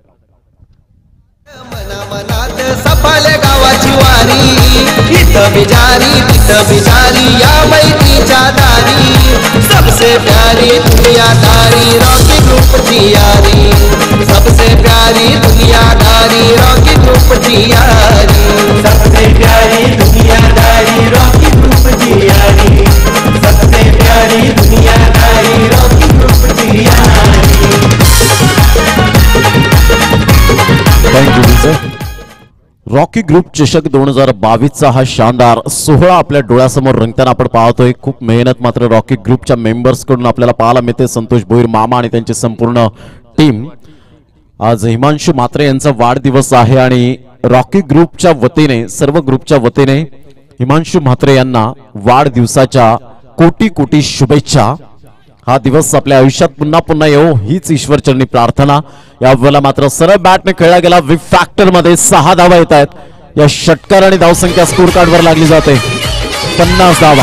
[SPEAKER 4] Safale गावाची वारी इथं बिजारी या मैत्रीच्या दारी सबसे प्यारी दुनियादारी रॉकी ग्रुप की यारी सबसे प्यारी दुनियादारी रॉकी ग्रुप की यारी सबसे प्यारी दुनियादारी रॉकी ग्रुप की यारी सबसे प्यारी दुनियादारी रॉकी ग्रुप की यारी.
[SPEAKER 1] Thank you sir. रॉकी ग्रुप चषक 2022चा हा शानदार सोहळा आपल्या डोळ्यासमोर रंगताना आपण पाहतोय. खूप मेहनत मात्र रॉकी ग्रुपच्या मेंबर्स कडून आपल्याला पाहायला मिळते. संतोष भोईर मामा आणि त्यांची संपूर्ण टीम. आज हिमांशू म्हात्रे यांचा वाढदिवस आहे आणि रॉकी ग्रुपच्या वतीने सर्व ग्रुपच्या वतीने हिमांशू म्हात्रे यांना वाढदिवसाच्या कोटी कोटी शुभेच्छा. हा दिवस आपल्या आयुष्यात पुन्हा पुन्हा येऊ हीच ईश्वरचरणी प्रार्थना. यावेळेला मात्र सरळ बॅटने खेळला गेला विक फॅक्टर मध्ये 6 धावा येत आहेत. या षटकार आणि धावसंख्या स्कोर कार्ड वर लागली जाते 50 धावा.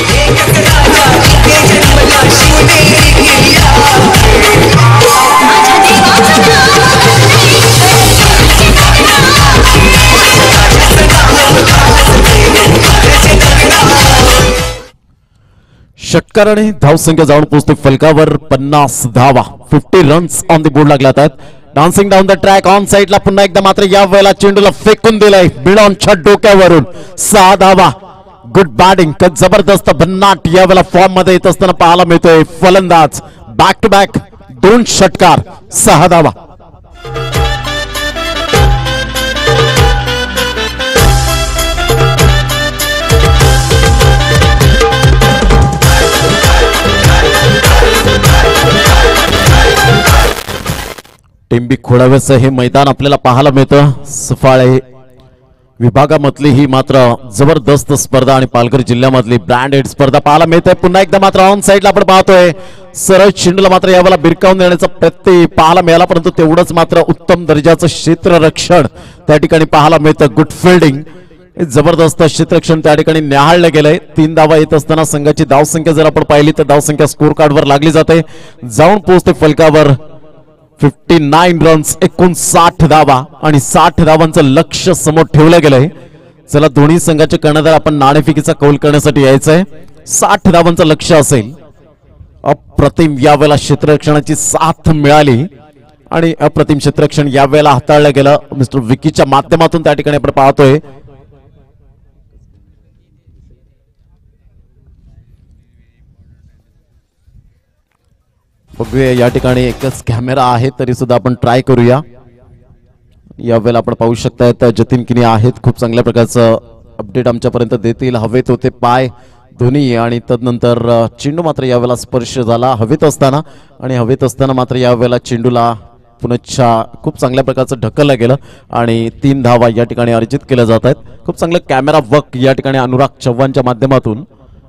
[SPEAKER 1] षटकार आणि धावसंख्या जाऊन पोहोचते फलकावर 50 धावा. 50 रन्स ऑन द बोर्ड लागल्यात आहेत. Dancing down the track on साइडला पुन्हा एकदा मात्र या वेळेला चेंडूला फेकून दिलाय बिडॉनच्या डोक्यावरून 6 धावा. गुड बॅटिंग जबरदस्त भन्नाट या वेळेला फॉर्म मध्ये येत असताना पाहायला मिळतोय. फलंदाज बॅक टू बॅक 2 षटकार 6 धावा. टेंबी खोडाव्याचं हे मैदान आपल्याला पाहायला मिळतं. सफाळे विभागामधली ही मात्र जबरदस्त स्पर्धा आणि पालघर जिल्ह्यामधली ब्रँडेड स्पर्धा पाहायला मिळते. पुन्हा एकदा मात्र ऑन साइडला आपण पाहतोय सरळ चेंडूला मात्र यावेळेला बिरकावून देण्याचा प्रयत्न पाहायला मिळाला परंतु तेवढंच मात्र उत्तम दर्जाचं क्षेत्ररक्षण त्या ठिकाणी पाहायला मिळतं. गुड फिल्डिंग जबरदस्त क्षेत्ररक्षण त्या ठिकाणी न्याहाळलं गेलंय. 3 धावा येत असताना संघाची धावसंख्या जर आपण पाहिली तर धावसंख्या स्कोर कार्ड वर लागली जाते. जाऊन पोहोचते फलकावर 59 रन्स 59 धावा आणि 60 धावांचं लक्ष समोर ठेवलं गेलंय. चला दोन्ही संघाचे कर्णधार आपण नाणेफेकीचा कौल करण्यासाठी यायचंय. 60 धावांचं लक्ष असेल. अप्रतिम यावेळेला क्षेत्ररक्षणाची साथ मिळाली आणि अप्रतिम क्षेत्ररक्षण यावेळेला हाताळलं गेलं मिस्टर विकीच्या माध्यमातून त्या ठिकाणी आपण पाहतोय. बघूया या ठिकाणी एकच कॅमेरा आहे तरी सुद्धा आपण ट्राय करूया. यावेळेला आपण पाहू शकता जतीन किनी आहेत. खूप चांगल्या प्रकारचं अपडेट आमच्यापर्यंत देतील. हवेत होते पाय दोन्ही आणि तदनंतर चेंडू मात्र यावेळेला स्पर्श झाला हवेत असताना आणि हवेत असताना मात्र यावेळेला चेंडूला पुनश्च खूप चांगल्या प्रकारचं ढकललं गेलं आणि 3 धावा या ठिकाणी अर्जित केल्या जात आहेत. खूप चांगलं कॅमेरा वर्क या ठिकाणी अनुराग चव्हाणच्या माध्यमातून.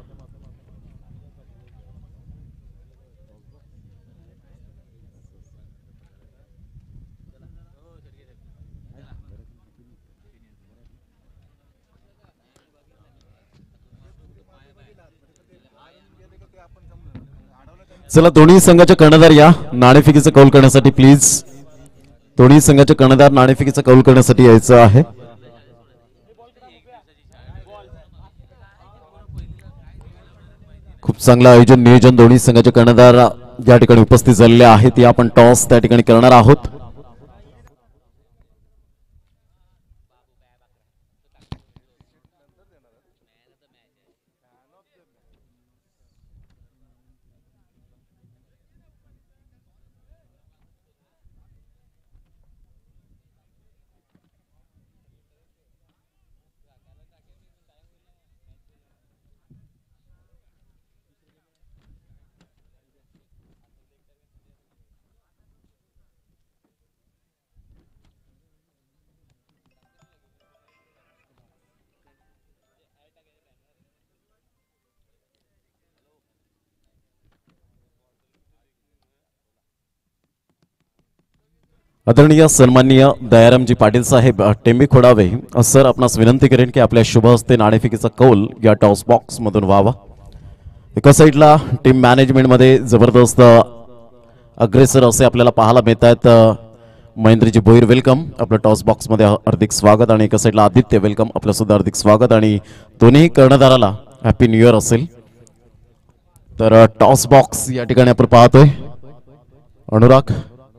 [SPEAKER 1] चला दोन्ही संघाचे कर्णधार या नाणेफेकीचा कौल करण्यासाठी प्लीज. दोन्ही संघाचे कर्णधार नाणेफेकीचा कौल करण्यासाठी यायचं आहे. खूप चांगलं आयोजन नियोजन दोन्ही संघाचे कर्णधार या ठिकाणी उपस्थित झालेले आहेत. या आपण टॉस त्या ठिकाणी करणार आहोत. आदरणीय सन्माननीय दयारामजी पाटील साहेब टेंबी खोडावे सर आपणास विनंती करेन की आपल्या शुभ हस्ते नाणेफेकीचा कौल या टॉस बॉक्स मधून व्हावा। एका साईडला टीम मॅनेजमेंटमध्ये जबरदस्त अग्रेसर असे आपल्याला पाहायला मिळत आहेत। महेंद्रजी भोईर वेलकम, आपल्या टॉस बॉक्स मध्ये हार्दिक स्वागत। आणि एका साईडला आदित्य वेलकम, आपलं सुद्धा हार्दिक स्वागत। आणि दोन्ही कर्णधाराला हॅपी न्यू इयर असेल। तर टॉस बॉक्स या ठिकाणी आपण पाहतोय अनुराग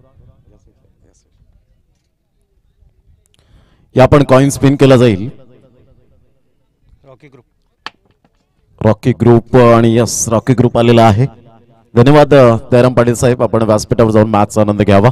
[SPEAKER 1] या पण कॉइन स्पिन केला जाईल। रॉकी ग्रुप आणि यस रॉकी ग्रुप आलेला आहे। धन्यवाद दयाराम पाटील साहेब, आपण व्यासपीठावर जाऊन मॅचचा आनंद घ्यावा।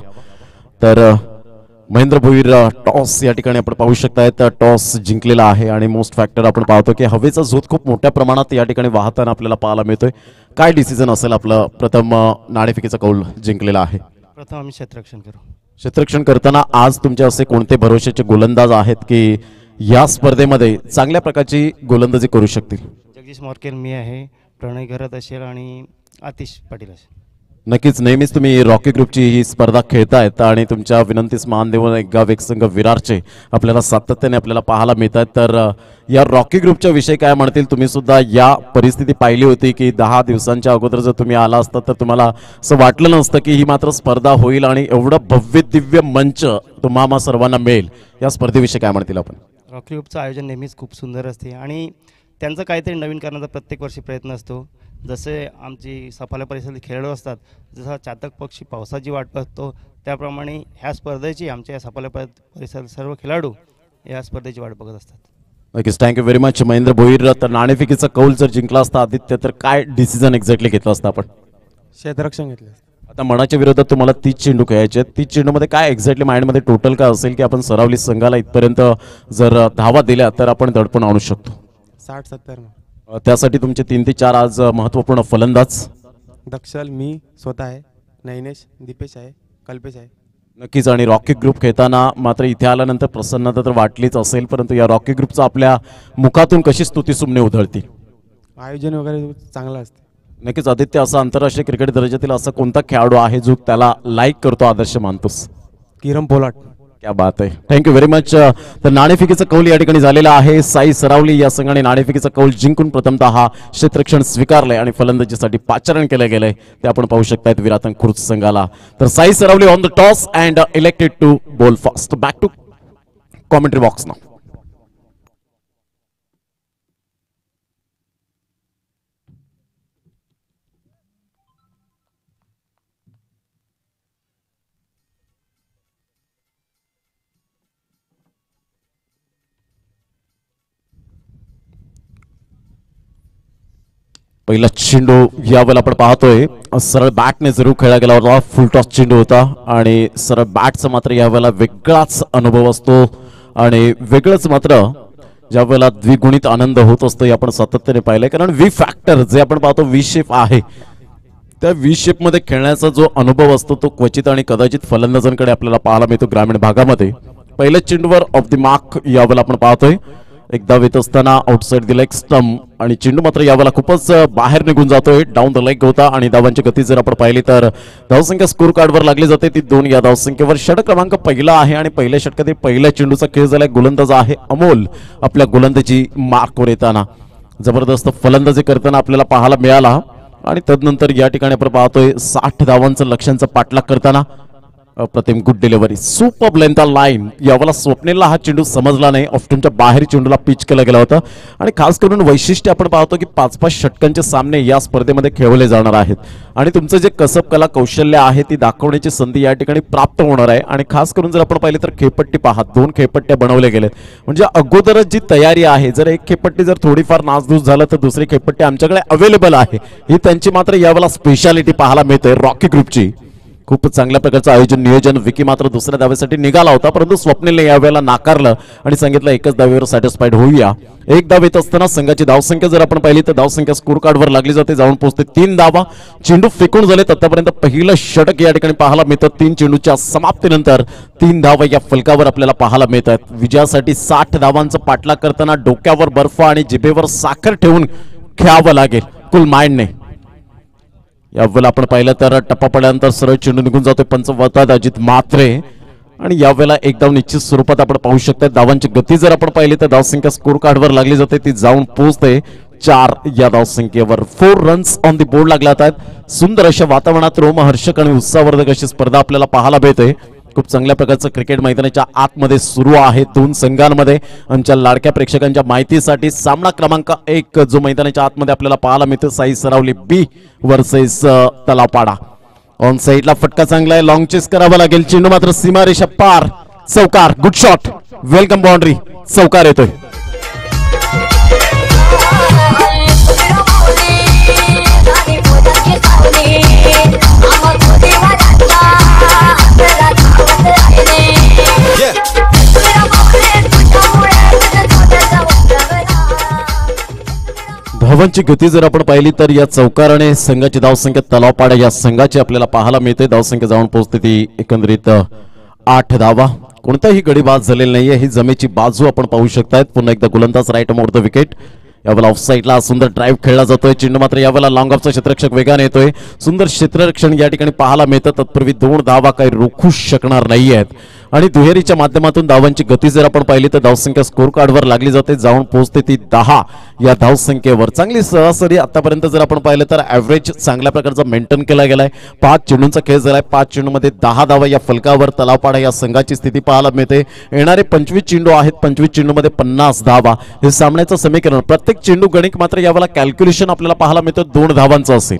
[SPEAKER 1] तर महेंद्र भोईर टॉस या ठिकाणी आपण पाहू शकताय, टॉस जिंकलेला आहे। आणि मोस्ट फॅक्टर आपण पाहतो की हवेचा झोत खूप मोठ्या प्रमाणात या ठिकाणी वाहताना आपल्याला पाहायला मिळतोय। काय डिसिजन असेल आपलं? प्रथम नाणेफेकीचा कौल जिंकलेला आहे।
[SPEAKER 5] प्रथम आम्ही क्षेत्ररक्षण करू।
[SPEAKER 1] क्षेत्ररक्षण करताना आज तुमचे असे कोणते भरोशाचे गोलंदाज आहेत की या स्पर्धेमध्ये चांगल्या प्रकारची गोलंदाजी करू शकतील?
[SPEAKER 5] जगदीश मोरकेल मी आहे, प्रणय घरत असेल आणि आतिश पाटील असेल।
[SPEAKER 1] नक्कीच नेहमीच तुम्ही रॉकी ग्रुपची ही स्पर्धा खेळतायत आणि तुमच्या विनंतीस मान देऊन एक गाव एक संघ विरारचे आपल्याला सातत्याने आपल्याला पाहायला मिळतात। तर या रॉकी ग्रुपच्या विषयी काय म्हणतील? तुम्ही सुद्धा या परिस्थिती पाहिली होती की 10 दिवसांच्या अगोदर जर तुम्ही आला असता तर तुम्हाला असं वाटलं नसतं की ही मात्र स्पर्धा होईल आणि एवढं भव्य दिव्य मंच तुम्हाला सर्वांना मिळेल। या स्पर्धेविषयी काय म्हणतील आपण?
[SPEAKER 5] रॉकी ग्रुपचं आयोजन नेहमीच खूप सुंदर असते आणि त्यांचं काहीतरी नवीन करण्याचा प्रत्येक वर्षी प्रयत्न असतो। जसे आमची सफाल्या परिसरातील खेळाडू असतात, जसा चातक पक्षी पावसाची वाट बघतो, त्याप्रमाणे ह्या स्पर्धेची आमच्या सफाल्या परिसरातील सर्व खेळाडू या स्पर्धेची वाट बघत असतात।
[SPEAKER 1] नक्कीच, thank you very much Mahendra Bhoir. तर नाणेफेकीचा कौल जर जिंकला असता आदित्य तर काय डिसिजन एक्झॅक्टली घेतला असता आपण?
[SPEAKER 6] क्षेत्ररक्षण घेतलं।
[SPEAKER 1] आता मनाच्या विरोधात तुम्हाला 30 चेंडू खेळायचे आहेत। 30 चेंडूमध्ये काय एक्झॅक्टली माइंडमध्ये टोटल काय असेल की आपण सरावली संघाला इथपर्यंत जर धावा दिल्या तर आपण दडपण आणू शकतो?
[SPEAKER 6] 60-70।
[SPEAKER 1] त्यासाठी तुमचे 3 ते 4 आज महत्त्वपूर्ण फलंदाज
[SPEAKER 6] दक्षल, मी स्वतः आहे, नैनेश, दीपेश आहे, कल्पेश आहे।
[SPEAKER 1] नक्कीच। आणि रॉकी ग्रुप खेळताना मात्र इथे आल्यानंतर प्रसन्नता तर वाटलीच असेल, परंतु या रॉकी ग्रुपचा आपल्या मुखातून कशी स्तुतीसुमने उधळतील?
[SPEAKER 6] आयोजन वगैरे चांगलं असते।
[SPEAKER 1] नक्कीच आदित्य, असा आंतरराष्ट्रीय क्रिकेट दर्जातील असा कोणता खेळाडू आहे जो त्याला लाईक करतो, आदर्श मानतोस?
[SPEAKER 6] किरण पोलाट।
[SPEAKER 1] क्या बात आहे, थँक्यू व्हेरी मच। तर नाणेफेकीचा कौल या ठिकाणी झालेला आहे। साई सरावली या संघाने नाणेफेकीचा कौल जिंकून प्रथमतः हा क्षेत्ररक्षण स्वीकारलंय आणि फलंदाजीसाठी पाचारण केलं गेलंय ते आपण पाहू शकतायत विरातन खुर्द संघाला। तर Sai Saravali on the toss and elected to bowl first. Back to commentary box now. पहिला चेंडू यावेळेला आपण पाहतोय सरळ बॅटने जरूर खेळला गेला होता, फुल टॉस चेंडू होता आणि सरळ बॅटचा मात्र यावेळेला वेगळाच अनुभव असतो आणि वेगळंच मात्र ज्या वेळेला द्विगुणित आनंद होत असतो हे आपण सातत्याने पाहिलंय। कारण व्ही फॅक्टर जे आपण पाहतो व्ही शेप आहे, त्या व्ही शेप मध्ये खेळण्याचा जो अनुभव असतो तो क्वचित आणि कदाचित फलंदाजांकडे आपल्याला पाहायला मिळतो ग्रामीण भागामध्ये। पहिल्या चेंडूवर ऑफ द मार्क यावेळेला आपण पाहतोय एक धाव येत असताना आउटसाइड द लेग स्टंप आणि चेंडू मात्र यावेळेला खूपच बाहेर निघून जातोय, डाऊन द लेग होता आणि धावांची गती जर आपण पाहिली तर धावसंख्या स्कोर कार्डवर लागली जाते ती 2 या धावसंख्येवर। षटक क्रमांक पहिला आहे आणि पहिल्या षटकातील पहिल्या चेंडूचा खेळ झालाय। गोलंदाज आहे अमोल आपल्या गोलंदाजी मार्कवर येताना जबरदस्त फलंदाजी करताना आपल्याला पाहायला मिळाला आणि तदनंतर या ठिकाणी आपण पाहतोय 60 धावांचं लक्ष्यांचा पाठलाग करताना अप्रतिम good delivery, super length line. यावेळेला स्वप्नीलला हा चेंडू समजला नाही, ऑफ्टनच्या बाहेर चेंडूला पिच केला गेला होता आणि खास करून वैशिष्ट्य आपण पाहतो की 5-5 षटकांचे सामने या स्पर्धेमध्ये खेळवले जाणार आहेत आणि तुमचं जे कसब कला कौशल्य आहे ती दाखवण्याची संधी या ठिकाणी प्राप्त होणार आहे। आणि खास करून जर आपण पाहिले तर खेळपट्टी पहा, 2 खेळपट्ट्या बनवल्या गेल्यात म्हणजे अगोदरच जी तयारी आहे, जर एक खेळपट्टी जर थोडीफार नासधूस झालं तर दुसरी खेळपट्टी आमच्याकडे अवेलेबल आहे, ही त्यांची मात्र यावेळेला स्पेशालिटी पाहायला मिळते रॉकी ग्रुपची। खूप चांगल्या प्रकारचं आयोजन नियोजन। विकी मात्र दुसऱ्या धावेसाठी निघाला होता परंतु स्वप्नीलने यावेळेला नाकारलं आणि सांगितलं एकच धावेवर सॅटिस्फाईड होऊया। एक धाव येत असताना संघाची धावसंख्या जर आपण पाहिली तर धावसंख्या स्कोर कार्डवर लागली जाते, जाऊन पोहोचते 3 धावा। चेंडू फेकून झाले आतापर्यंत पहिलं षटक या ठिकाणी पाहायला मिळतं। 3 चेंडूच्या समाप्तीनंतर 3 धावा या फलकावर आपल्याला पाहायला मिळतात। विजयासाठी 60 धावांचा पाठलाग करताना डोक्यावर बर्फ आणि जिभेवर साखर ठेवून खेळावं लागेल कुल माइंडने। यावेळेला आपण पाहिलं तर टप्पा पडल्यानंतर सरळ चेंडू निघून जातोय पंच वळतात अजित म्हात्रे आणि यावेळेला एक धाव निश्चित स्वरूपात आपण पाहू शकता. धावांची गती जर आपण पाहिली तर धावसंख्या स्कोर कार्डवर लागली जाते, ती जाऊन पोहोचते 4 या धावसंख्येवर. 4 रन्स ऑन दी बोर्ड लागल्यात आहेत. सुंदर अशा वातावरणात रोमहर्षक आणि उत्साहवर्धक अशी स्पर्धा आपल्याला पाहायला मिळते. खूप चांगल्या प्रकारचं क्रिकेट मैदानाच्या आतमध्ये सुरू आहे. दोन संघांमध्ये आमच्या लाडक्या प्रेक्षकांच्या माहितीसाठी सामना क्रमांक 1 जो मैदानाच्या आतमध्ये आपल्याला पाहायला मिळतो, Sai Saravali B versus Talavpada. On साइडला फटका चांगला आहे, लॉंग चेस करावा लागेल. चेंडू मात्र सीमारेषा पार, चौकार, गुड शॉट, वेलकम बाउंड्री, चौकार येतोय. धावांची गती जर आपण पाहिली तर या चौकाराने संघाची धावसंख्या तलावपाडा या संघाची आपल्याला पाहायला मिळते. धावसंख्या जाऊन पोहोचते ती एकंदरीत 8 धावा. कोणताही गडी बाद झालेला नाहीये. ही जमेची बाजू आपण पाहू शकतायत. पुन्हा एकदा गोलंदाज राईट मोड द विकेट. यावेळेला ऑफ साईडला सुंदर ड्राईव्ह खेळला जातोय. चेंडू मात्र यावेळेला लॉंग ऑफचा क्षेत्ररक्षक वेगाने येतोय. सुंदर क्षेत्ररक्षण या ठिकाणी पाहायला मिळतं. तत्पूर्वी 2 धावा काही रोखू शकणार नाही आहेत. आणि दुहेरीच्या माध्यमातून धावांची गती जर आपण पाहिली तर धावसंख्या स्कोर कार्डवर लागली जाते, जाऊन पोहोचते ती 10 या धावसंख्येवर. चांगली सरासरी आतापर्यंत जर आपण पाहिलं तर ॲव्हरेज चांगल्या प्रकारचा मेंटेन केला गेलाय. 5 चेंडूंचा खेळ झालाय. 5 चेंडूमध्ये 10 धावा या फलकावर तलावपाडा या संघाची स्थिती पाहायला मिळते. येणारे 25 चेंडू आहेत. 25 चेंडूमध्ये 50 धावा हे सामन्याचं समीकरण. प्रत्येक चेंडू गणित मात्र यावेळेला कॅल्क्युलेशन आपल्याला पाहायला मिळतं 2 धावांचं असेल.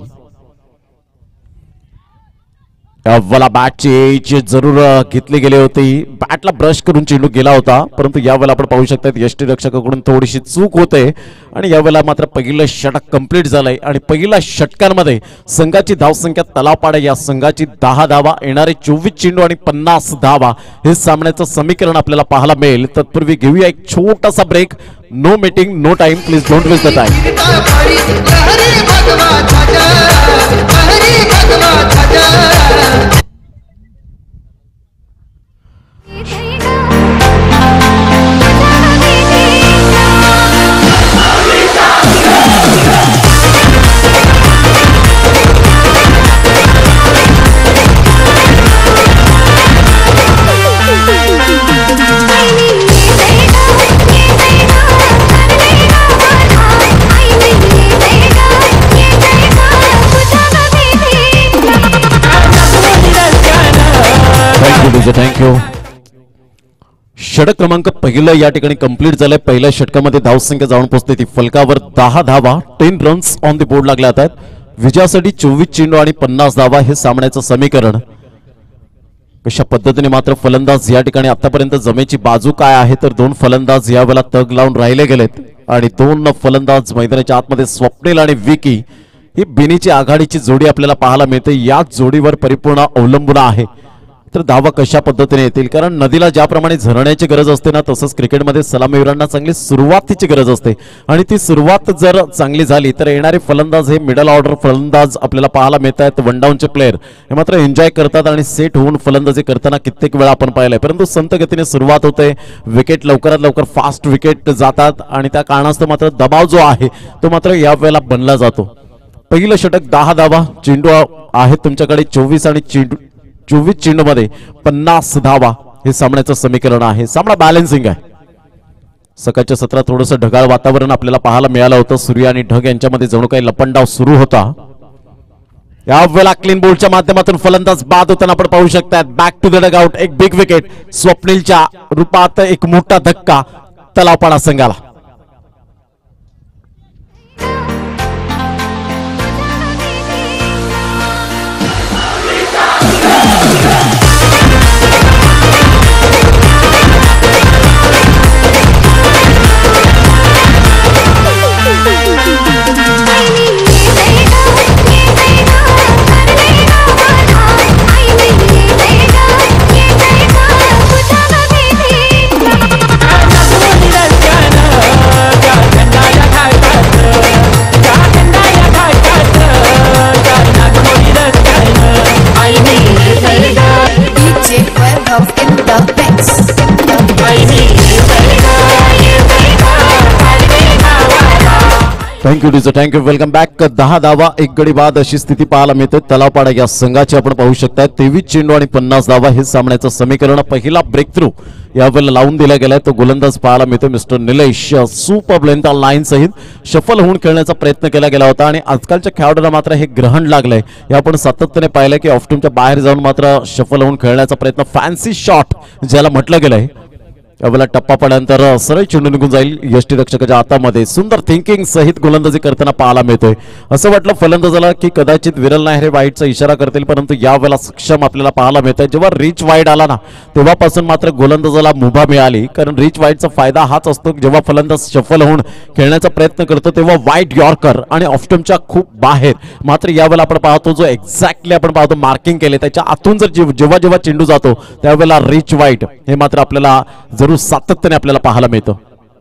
[SPEAKER 1] यावेळेला बॅटची एज जरूर घेतली गेली होती. बॅटला ब्रश करून चेंडू गेला होता, परंतु यावेळेला आपण पाहू शकता यष्टीरक्षकाकडून थोडीशी चूक होते. आणि यावेळेला मात्र पहिलं षटक कंप्लीट झालंय. आणि पहिल्या षटकांमध्ये संघाची धावसंख्या तलावपाडा या संघाची 10 धावा, येणारे 24 चेंडू आणि 50 धावा हे सामन्याचं समीकरण आपल्याला पाहायला मिळेल. तत्पूर्वी घेऊया एक छोटासा break. No meeting, no time, please don't waste the time. Thank you. षटक क्रमांक पहिलं या ठिकाणी कंप्लीट झालंय. पहिल्या षटकामध्ये धावसंख्या जाऊन पोहोचते ती फलकावर 10 धावा, 10 रन्स ऑन द बोर्ड लागले आहेत. विजयासाठी 24 चेंडू आणि 50 धावा हे सामन्याचं समीकरण. कशा पद्धतीने मात्र फलंदाज या ठिकाणी आतापर्यंत जमेची बाजू काय आहे तर 2 फलंदाज यावेळेला तग लावून राहिले गेलेत आणि 2 फलंदाज मैदानाच्या आतमध्ये स्वप्नील आणि विकी ही बिनीची आघाडीची जोडी आपल्याला पाहायला मिळते. या जोडीवर परिपूर्ण अवलंबून आहे तर धावा कशा पद्धतीने येतील. कारण नदीला ज्याप्रमाणे झरण्याची गरज असते ना, तसंच क्रिकेटमध्ये सलामीवीरांना चांगली सुरुवातीची गरज असते. आणि ती सुरुवात जर चांगली झाली तर येणारे फलंदाज हे मिडल ऑर्डर फलंदाज आपल्याला पाहायला मिळत आहेत. वन डाऊनचे प्लेयर हे मात्र एन्जॉय करतात आणि सेट होऊन फलंदाजी करताना कित्येक वेळा आपण पाहिलंय. परंतु संत गतीने सुरुवात होते. विकेट लवकरात लवकर फास्ट विकेट जातात आणि त्या कारणास्तव मात्र दबाव जो आहे तो मात्र यावेळेला बनला जातो. पहिलं षटक 10 धावा, चेंडू आहेत तुमच्याकडे 24 आणि 24 चेंडू मध्ये 50 धावा हे सामन्याचं समीकरण आहे. सामना बॅलन्सिंग आहे. सकाळच्या सत्रात थोडंसं ढगाळ वातावरण आपल्याला पाहायला मिळालं होतं. सूर्य आणि ढग यांच्यामध्ये जणू काही लपंडाव सुरू होता. यावेळेला क्लीन बोल्डच्या माध्यमातून फलंदाज बाद होताना आपण पाहू शकतात. बॅक टू द डगआउट, एक बिग विकेट स्वप्नीलच्या रूपात, एक मोठा धक्का तलावपाडा संघाला. Thank you welcome back. 10 धावा 1 गडी बाद अशी स्थिती पाहायला मिळते तलावपाडा या संघाची. आपण पाहू शकता 23 चेंडू आणि 50 धावा हे सामन्याचं समीकरण. पहिला ब्रेक थ्रू यावेळेला लावून दिला गेलाय तो गोलंदाज पाहायला मिळतो mister Nilesh. Super length line सहित शफल होऊन खेळण्याचा प्रयत्न केला गेला होता आणि आजकालच्या खेळाडूंना मात्र हे ग्रहण लागलंय. हे आपण सातत्याने पाहिलं की ऑफस्टमच्या बाहेर जाऊन मात्र शफल होऊन खेळण्याचा प्रयत्न, फॅन्सी शॉट ज्याला म्हटलं गेलंय, यावेळेला टप्पा पडल्यानंतर सरळ चेंडू निघून जाईल यष्टीरक्षकाच्या हातामध्ये. सुंदर थिंकिंग सहित गोलंदाजी करताना पाहायला मिळतोय. असं वाटलं फलंदाजाला की कदाचित विरल नायर हे वाईडचा इशारा करतील, परंतु यावेळेला सक्षम आपल्याला पाहायला मिळतंय. जेव्हा रिच वाईड आला ना तेव्हापासून मात्र गोलंदाजाला मुभा मिळाली, कारण रिच वाईडचा फायदा हाच असतो जेव्हा फलंदाज शफल होऊन खेळण्याचा प्रयत्न करतो तेव्हा वाईड यॉर्कर आणि ऑफस्टमच्या खूप बाहेर. मात्र यावेळेला आपण पाहतो जो एक्झॅक्टली आपण पाहतो मार्किंग केले त्याच्या आतून जर जेव्हा जेव्हा चेंडू जातो त्यावेळेला रिच वाईड हे मात्र आपल्याला सातत्याने आपल्याला पाहायला मिळतं.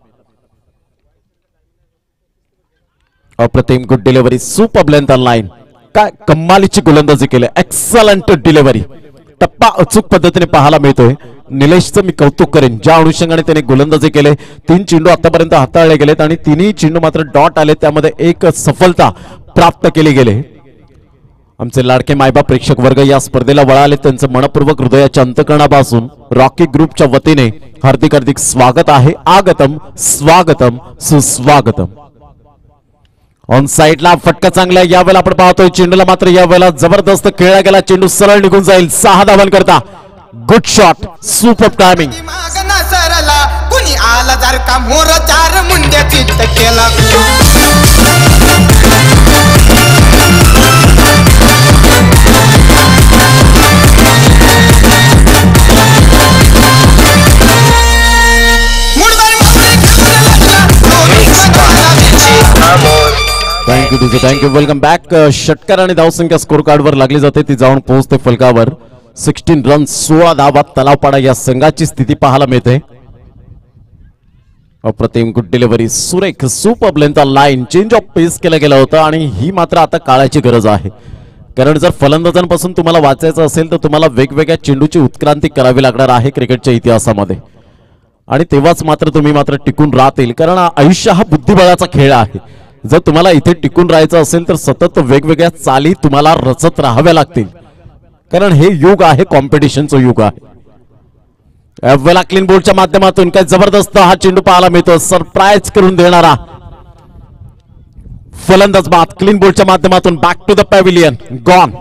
[SPEAKER 1] अप्रतिम good delivery, super length line, काय कमालीची गोलंदाजी केली, एक्सलंट डिलिव्हरी. टप्पा अचूक पद्धतीने पाहायला मिळतोय. निलेशचं मी कौतुक करेन ज्या अनुषंगाने त्याने गोलंदाजी केले. 3 चेंडू आतापर्यंत हाताळले गेलेत आणि 3ही चेंडू मात्र डॉट आले, त्यामध्ये एक सफलता प्राप्त केली गेली. आमचे लाडके मायबाप प्रेक्षक वर्ग या स्पर्धेला वळाले, त्यांचं मनपूर्वक हृदयाच्या अंतकरणापासून रॉकी ग्रुपच्या वतीने हार्दिक हार्दिक स्वागत आहे. आगतम स्वागतम सुस्वागतम. ऑन साइडला फटका चांगला यावेळेला आपण पाहतोय. चेंडूला मात्र यावेळेला जबरदस्त खेळला गेला, चेंडू सरळ निघून जाईल. 6 धावन करता गुड शॉट, सुपर टायमिंग.
[SPEAKER 4] कुणी आला जर का मोर 4 मुंड्या चित्त केला.
[SPEAKER 1] Thank you welcome back. षटकार आणि धावसंख्या स्कोर कार्डवर लागली जाते, ती जाऊन पोहोचते फलकावर. 16 रन 16 धावा तलावपाडा या संघाची स्थिती पाहायला मिळते. अप्रतिम गुड डिलिव्हरी, सुरेख super length line, change of pace केला गेला होता आणि ही मात्र आता काळाची गरज आहे. कारण जर फलंदाजांपासून तुम्हाला वाचायचं असेल तर तुम्हाला वेगवेगळ्या चेंडूची उत्क्रांती करावी लागणार आहे क्रिकेटच्या इतिहासामध्ये, आणि तेव्हाच मात्र तुम्ही मात्र टिकून राहतील. कारण आयुष्य हा बुद्धिबळाचा खेळ आहे. जर तुम्हाला इथे टिकून राहायचं असेल तर सतत वेगवेगळ्या चाली तुम्हाला रचत राहाव्या लागतील, कारण हे युग आहे कॉम्पिटिशनचं युग आहे. वेला क्लीन बोल्डच्या माध्यमातून काय जबरदस्त हा चेंडू पाहायला मिळतो, सरप्राईज करून देणारा फलंदाज बाद क्लीन बोल्डच्या माध्यमातून. Back to the pavilion, gone.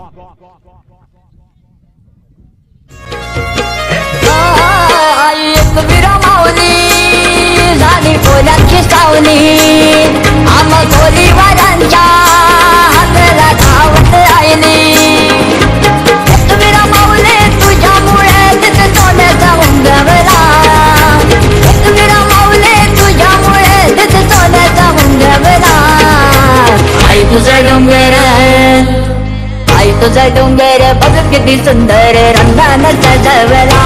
[SPEAKER 7] झाली फुलांची सावली, आम गोलीबारांच्या हाताला धावत राहिली. एकवीरा माऊली तुझ्यामुळे तिथे सोन्याचा उंगवला. एकवीरा माऊली तुझ्यामुळे तिथे सोन्याचा उंगवला. आई तुझा डोंगर, आई तुझा डोंगर बघ किती सुंदर रंगानं सजवला.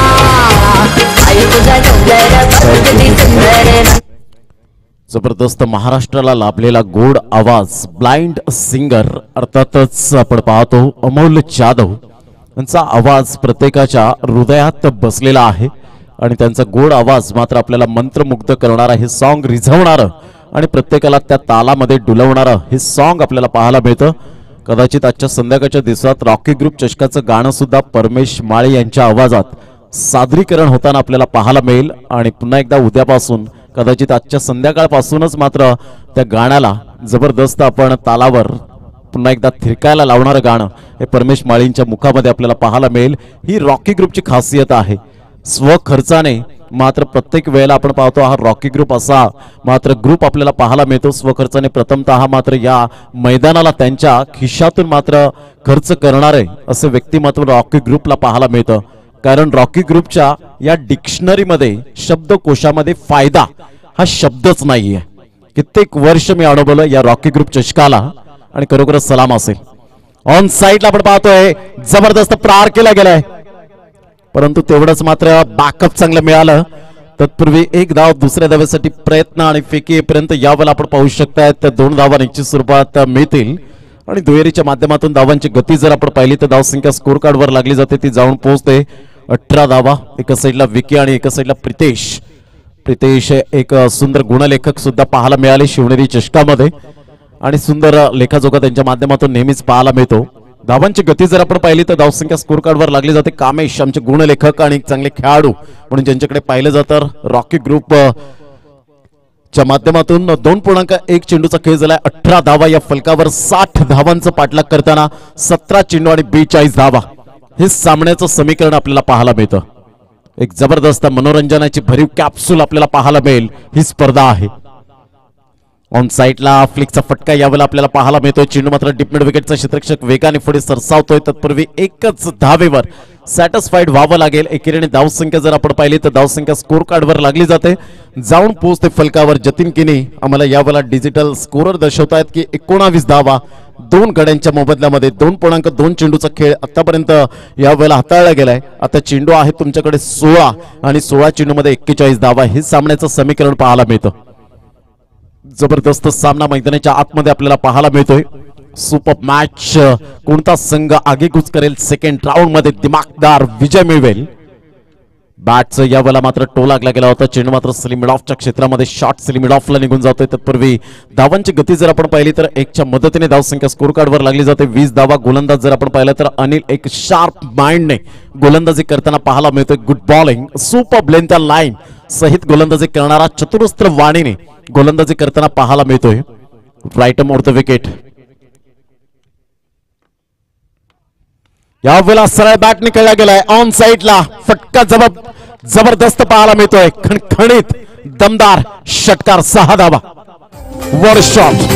[SPEAKER 7] आई तुझा डोंगर बघ किती सुंदर.
[SPEAKER 1] जबरदस्त महाराष्ट्राला लाभलेला गोड आवाज, ब्लाइंड सिंगर अर्थातच आपण पाहतो अमोल जाधव यांचा आवाज प्रत्येकाच्या हृदयात बसलेला आहे आणि त्यांचा गोड आवाज मात्र आपल्याला मंत्रमुग्ध करणारा, हे सॉन्ग रिझवणारं आणि प्रत्येकाला त्या तालामध्ये डुलवणारं हे सॉन्ग आपल्याला पाहायला मिळतं. कदाचित आजच्या संध्याकाळच्या दिवसात रॉकी ग्रुप चषकाचं गाणं सुद्धा परमेश माळे यांच्या आवाजात सादरीकरण होताना आपल्याला पाहायला मिळेल. आणि पुन्हा एकदा उद्यापासून कदाचित आजच्या संध्याकाळपासूनच मात्र त्या गाण्याला जबरदस्त आपण तालावर पुन्हा एकदा थिरकायला लावणारं गाणं हे परमेश माळींच्या मुखामध्ये आपल्याला पाहायला मिळेल. ही रॉकी ग्रुपची खासियत आहे. स्वखर्चाने मात्र प्रत्येक वेळेला आपण पाहतो हा रॉकी ग्रुप असा मात्र ग्रुप आपल्याला पाहायला मिळतो. स्वखर्चाने प्रथमतः मात्र या मैदानाला त्यांच्या खिशातून मात्र खर्च करणारे असे व्यक्तिमत्व रॉकी ग्रुपला पाहायला मिळतं. कारण रॉकी ग्रुपच्या या डिक्शनरीमध्ये शब्दकोशामध्ये फायदा हा शब्दच नाहीये. कित्येक वर्ष मी अनुभवलं या रॉकी ग्रुप चषकाला आणि खरोखरच सलाम असेल. ऑन साइडला आपण पाहतोय जबरदस्त प्रहार केला गेलाय, परंतु तेवढंच मात्र बॅकअप चांगलं मिळालं. तत्पूर्वी 1 धाव दुसऱ्या धावेसाठी प्रयत्न आणि फेकीपर्यंत यावेळेला आपण पाहू शकताय तर 2 धावा निश्चित स्वरूपात मिळतील. आणि दुहेरीच्या माध्यमातून धावांची गती जर आपण पाहिली तर धावसंख्या स्कोर कार्डवर लागली जाते, ती जाऊन पोहोचते 18 धावा. एका साईडला विकी आणि एका साईडला प्रितेश एक सुंदर गुणलेखक सुद्धा पाहायला मिळाले शिवनेरी चषकामध्ये. आणि सुंदर लेखाजोखा त्यांच्या माध्यमातून नेहमीच पाहायला मिळतो. धावांची गती जर आपण पाहिली तर धावसंख्या स्कोर कार्डवर लागली जाते. कामेश आमचे गुणलेखक आणि चांगले खेळाडू म्हणून ज्यांच्याकडे पाहिलं जातं रॉकी ग्रुप च्या माध्यमातून 2.1 चेंडूचा खेळ झालाय. 18 धावा या फलकावर 60 धावांचं पाठलाग करताना 17 चेंडू आणि 42 धावा हे सामन्याचं समीकरण आपल्याला पाहायला मिळतं. एक जबरदस्त मनोरंजनाची भरीव कॅप्सूल आपल्याला पाहायला मिळेल ही स्पर्धा आहे. ऑन साईडला फ्लिकचा फटका यावेळेला आपल्याला पाहायला मिळतोय. चेंडू मात्र डीप मिड विकेटचा क्षेत्ररक्षक वेगाने पुढे सरसावतोय. तत्पूर्वी एकच धावेवर सॅटिस्फाईड व्हावं लागेल. एकेरीने धावसंख्या जर आपण पाहिली तर धावसंख्या स्कोर कार्डवर लागली जाते. जाऊन पोहोचते फलकावर. जतीन किनी आम्हाला यावेळेला डिजिटल स्कोरर दर्शवतायत की 19 धावा 2 गड्यांच्या मोबदल्यामध्ये 2.2 चेंडूचा खेळ आतापर्यंत यावेळेला हाताळला गेलाय. आता चेंडू आहे तुमच्याकडे 16 आणि 16 चेंडूमध्ये 41 धावा हे सामन्याचं समीकरण पाहायला मिळतं. जबरदस्त सामना मैदानाच्या आतमध्ये आपल्याला पाहायला मिळतोय. Super match. कोणता संघ आगेकूच करेल सेकंड राऊंड मध्ये दिमागदार विजय मिळवेल. बॅटचं यावेळेला मात्र टो लागला गेला होता. चेंडू मात्र स्लिमिड ऑफच्या क्षेत्रामध्ये शॉर्ट स्लिमिड ऑफला निघून जातोय. तत्पूर्वी धावांची गती जर आपण पाहिली तर 1च्या मदतीने धावसंख्या स्कोर कार्डवर लागली जाते. 20 धावा. गोलंदाज जर आपण पाहिलं तर अनिल एक शार्प माइंडने गोलंदाजी करताना पाहायला मिळतोय. Good bowling. Super length line सहित गोलंदाजी करणारा चतुरस्त्र वाणीने गोलंदाजी करताना पाहायला मिळतोय. Right on the wicket. यावेळेला सरळ बॅट निकळला गेलाय. ऑन साईडला फटका जबरदस्त पाहायला मिळतोय. खणखणीत दमदार षटकार. 6 धावा. वर शॉट.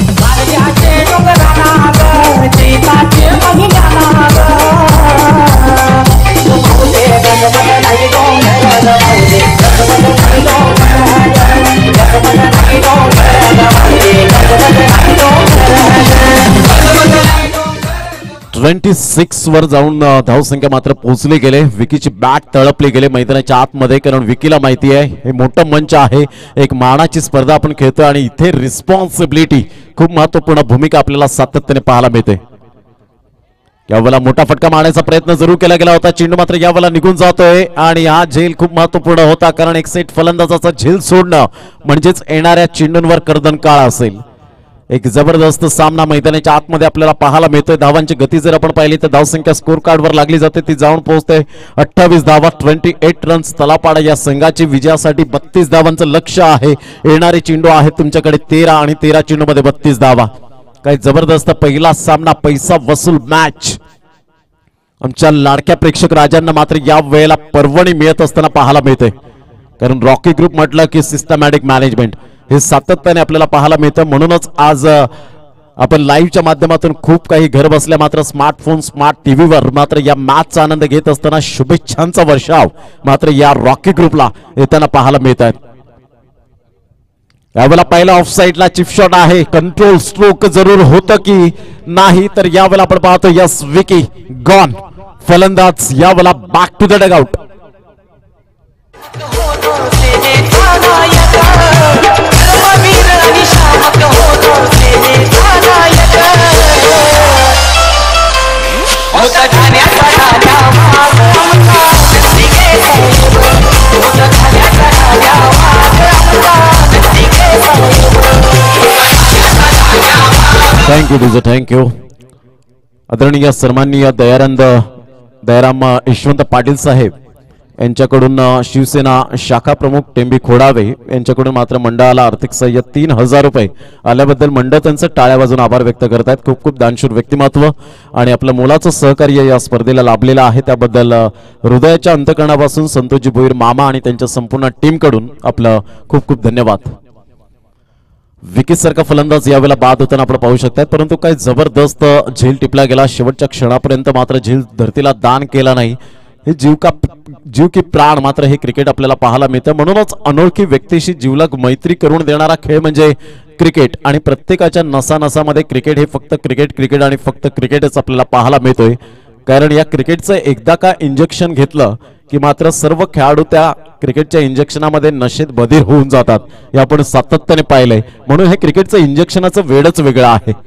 [SPEAKER 1] (26) वर जाऊन धावसंख्या मात्र पोहोचली गेले. विकीची बॅट तळपली गेले मैदानाच्या आतमध्ये. कारण विकीला माहिती आहे हे मोठं मंच आहे. एक मानाची स्पर्धा आपण खेळतोय आणि इथे रिस्पॉन्सिबिलिटी खूप महत्वपूर्ण भूमिका आपल्याला सातत्याने पाहायला मिळते. यावेळेला मोठा फटका मारण्याचा प्रयत्न जरूर केला गेला होता. चेंडू मात्र यावेळेला निघून जातोय आणि हा झेल खूप महत्वपूर्ण होता. कारण एक सेट फलंदाजाचा झेल सोडणं म्हणजेच येणाऱ्या चेंडूंवर कर्दन काळ असेल. एक जबरदस्त सामना मैदानाच्या आतमध्ये आपल्याला पाहायला मिळतोय. धावांची गती जर आपण पाहिली तर धावसंख्या स्कोर कार्डवर लागली जाते. ती जाऊन पोहोचते 28 धावा. 28 रन्स तलापाडा या संघाची विजयासाठी 32 धावांचं लक्ष्य आहे. येणारे चेंडू आहे तुमच्याकडे 13 आणि 13 चेंडू मध्ये 32 धावा. काय जबरदस्त पहिला सामना. पैसा वसूल मॅच. आमच्या लाडक्या प्रेक्षक राजांना मात्र या वेळेला पर्वणी मिळत असताना पाहायला मिळते. कारण रॉकी ग्रुप म्हटलं की सिस्टमॅटिक मॅनेजमेंट हे सातत्याने आपल्याला पाहायला मिळतं. म्हणूनच आज आपण लाईव्हच्या माध्यमातून खूप काही घर बसल्या मात्र स्मार्टफोन स्मार्ट टीव्हीवर मात्र या मॅचचा आनंद घेत असताना शुभेच्छांचा वर्षाव मात्र या रॉकी ग्रुपला येताना पाहायला मिळत आहेत. यावेळेला पहिला ऑफ साईडला चिप शॉट आहे. कंट्रोल स्ट्रोक जरूर होतं की नाही तर यावेळेला आपण पाहतो यस विकी गॉन. फलंदाज यावेळेला back to the dugout. Thank you तुझं थँक्यू. आदरणीय सन्माननीय दयाराम यशवंत पाटील साहेब यांच्याकडून शिवसेना शाखा प्रमुख टेंबी खोडावे यांच्याकडून मात्र मंडळाला आर्थिक सहाय्य 3,000 रुपये आल्याबद्दल मंडळ त्यांचं टाळ्या वाजून आभार व्यक्त करत आहेत. खूप खूप दानशूर व्यक्तिमत्व आणि आपलं मोलाचं सहकार्य या स्पर्धेला लाभलेलं आहे. त्याबद्दल हृदयाच्या अंतकरणापासून संतोषजी भोईर मामा आणि त्यांच्या संपूर्ण टीमकडून आपलं खूप खूप धन्यवाद. विकी सारखा फलंदाज यावेळेला बाद होताना आपण पाहू शकतात. परंतु काय जबरदस्त झेल टिपला गेला. शेवटच्या क्षणापर्यंत मात्र झेल धरतीला दान केला नाही. हे जीव की प्राण मात्र हे क्रिकेट आपल्याला पाहायला मिळतं. म्हणूनच अनोळखी व्यक्तीशी जीवलग मैत्री करून देणारा खेळ म्हणजे क्रिकेट. आणि प्रत्येकाच्या नसानसामध्ये क्रिकेट हे फक्त क्रिकेट आणि फक्त क्रिकेटच आपल्याला पाहायला मिळतोय. कारण या क्रिकेटचं एकदा का इंजेक्शन घेतलं की मात्र सर्व खेळाडू त्या क्रिकेटच्या इंजेक्शनामध्ये नशेत बधीर होऊन जातात. हे आपण सातत्याने पाहिलंय. म्हणून हे क्रिकेटचं इंजेक्शनाचं वेळच वेगळं आहे.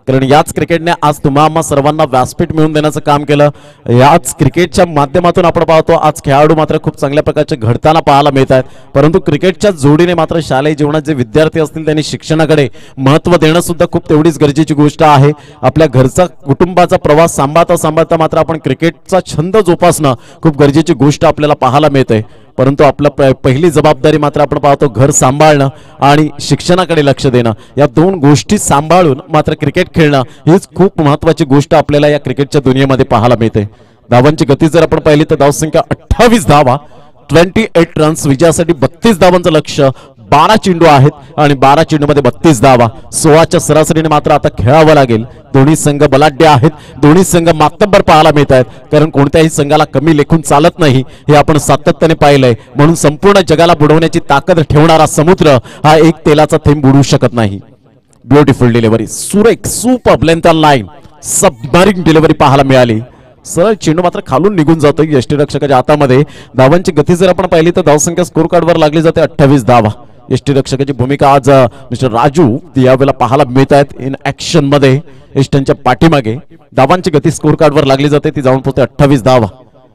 [SPEAKER 1] कारण याच क्रिकेटने आज तुम्हा सर्वांना व्यासपीठ मिळवून देण्याचं काम केलं. याच क्रिकेटच्या माध्यमातून आपण पाहतो आज खेळाडू मात्र खूप चांगल्या प्रकारचे घडताना पाहायला मिळत आहेत. परंतु क्रिकेटच्या जोडीने मात्र शालेय जीवनात जे विद्यार्थी असतील त्यांनी शिक्षणाकडे महत्त्व देणं सुद्धा खूप तेवढीच गरजेची गोष्ट आहे. आपल्या घरचा कुटुंबाचा प्रवास सांभाळता मात्र आपण क्रिकेटचा छंद जोपासणं खूप गरजेची गोष्ट आपल्याला पाहायला मिळते. परंतु आपलं पहिली जबाबदारी मात्र आपण पाहतो घर सांभाळणं आणि शिक्षणाकडे लक्ष देणं. या दोन गोष्टी सांभाळून मात्र क्रिकेट खेळणं हीच खूप महत्त्वाची गोष्ट आपल्याला या क्रिकेटच्या दुनियेमध्ये पाहायला मिळते. धावांची गती जर आपण पाहिली तर धावसंख्या 28 धावा, 28 रन्स, विजयासाठी 32 धावांचं लक्ष्य, 12 चेंडू आहेत आणि 12 चेंडूमध्ये 32 धावा. 16च्या सरासरीने मात्र आता खेळावं लागेल. दोन्ही संघ बलाढ्य आहेत, दोन्ही संघ मातब्बर पाहायला मिळत आहेत. कारण कोणत्याही संघाला कमी लेखून चालत नाही हे आपण सातत्याने पाहिलंय. म्हणून संपूर्ण जगाला बुडवण्याची ताकद ठेवणारा समुद्र हा एक तेलाचा थेंब बुडवू शकत नाही. ब्युटिफुल डिलिव्हरी, सुरेख, super length line, submarine delivery पाहायला मिळाली. सरळ चेंडू मात्र खालून निघून जातो यष्टीरक्षकाच्या हातामध्ये. धावांची गती जर आपण पाहिली तर धावसंख्या स्कोर कार्डवर लागली जाते 28 धावा. यष्टीरक्षकाची भूमिका आज मिस्टर राजू यावेळेला पाहायला मिळत आहेत इन ऍक्शन मध्ये. यष्टींच्या पाठीमागे धावांची गती स्कोर कार्डवर लागली जाते, ती जाऊन पोहोचते 28 धावा.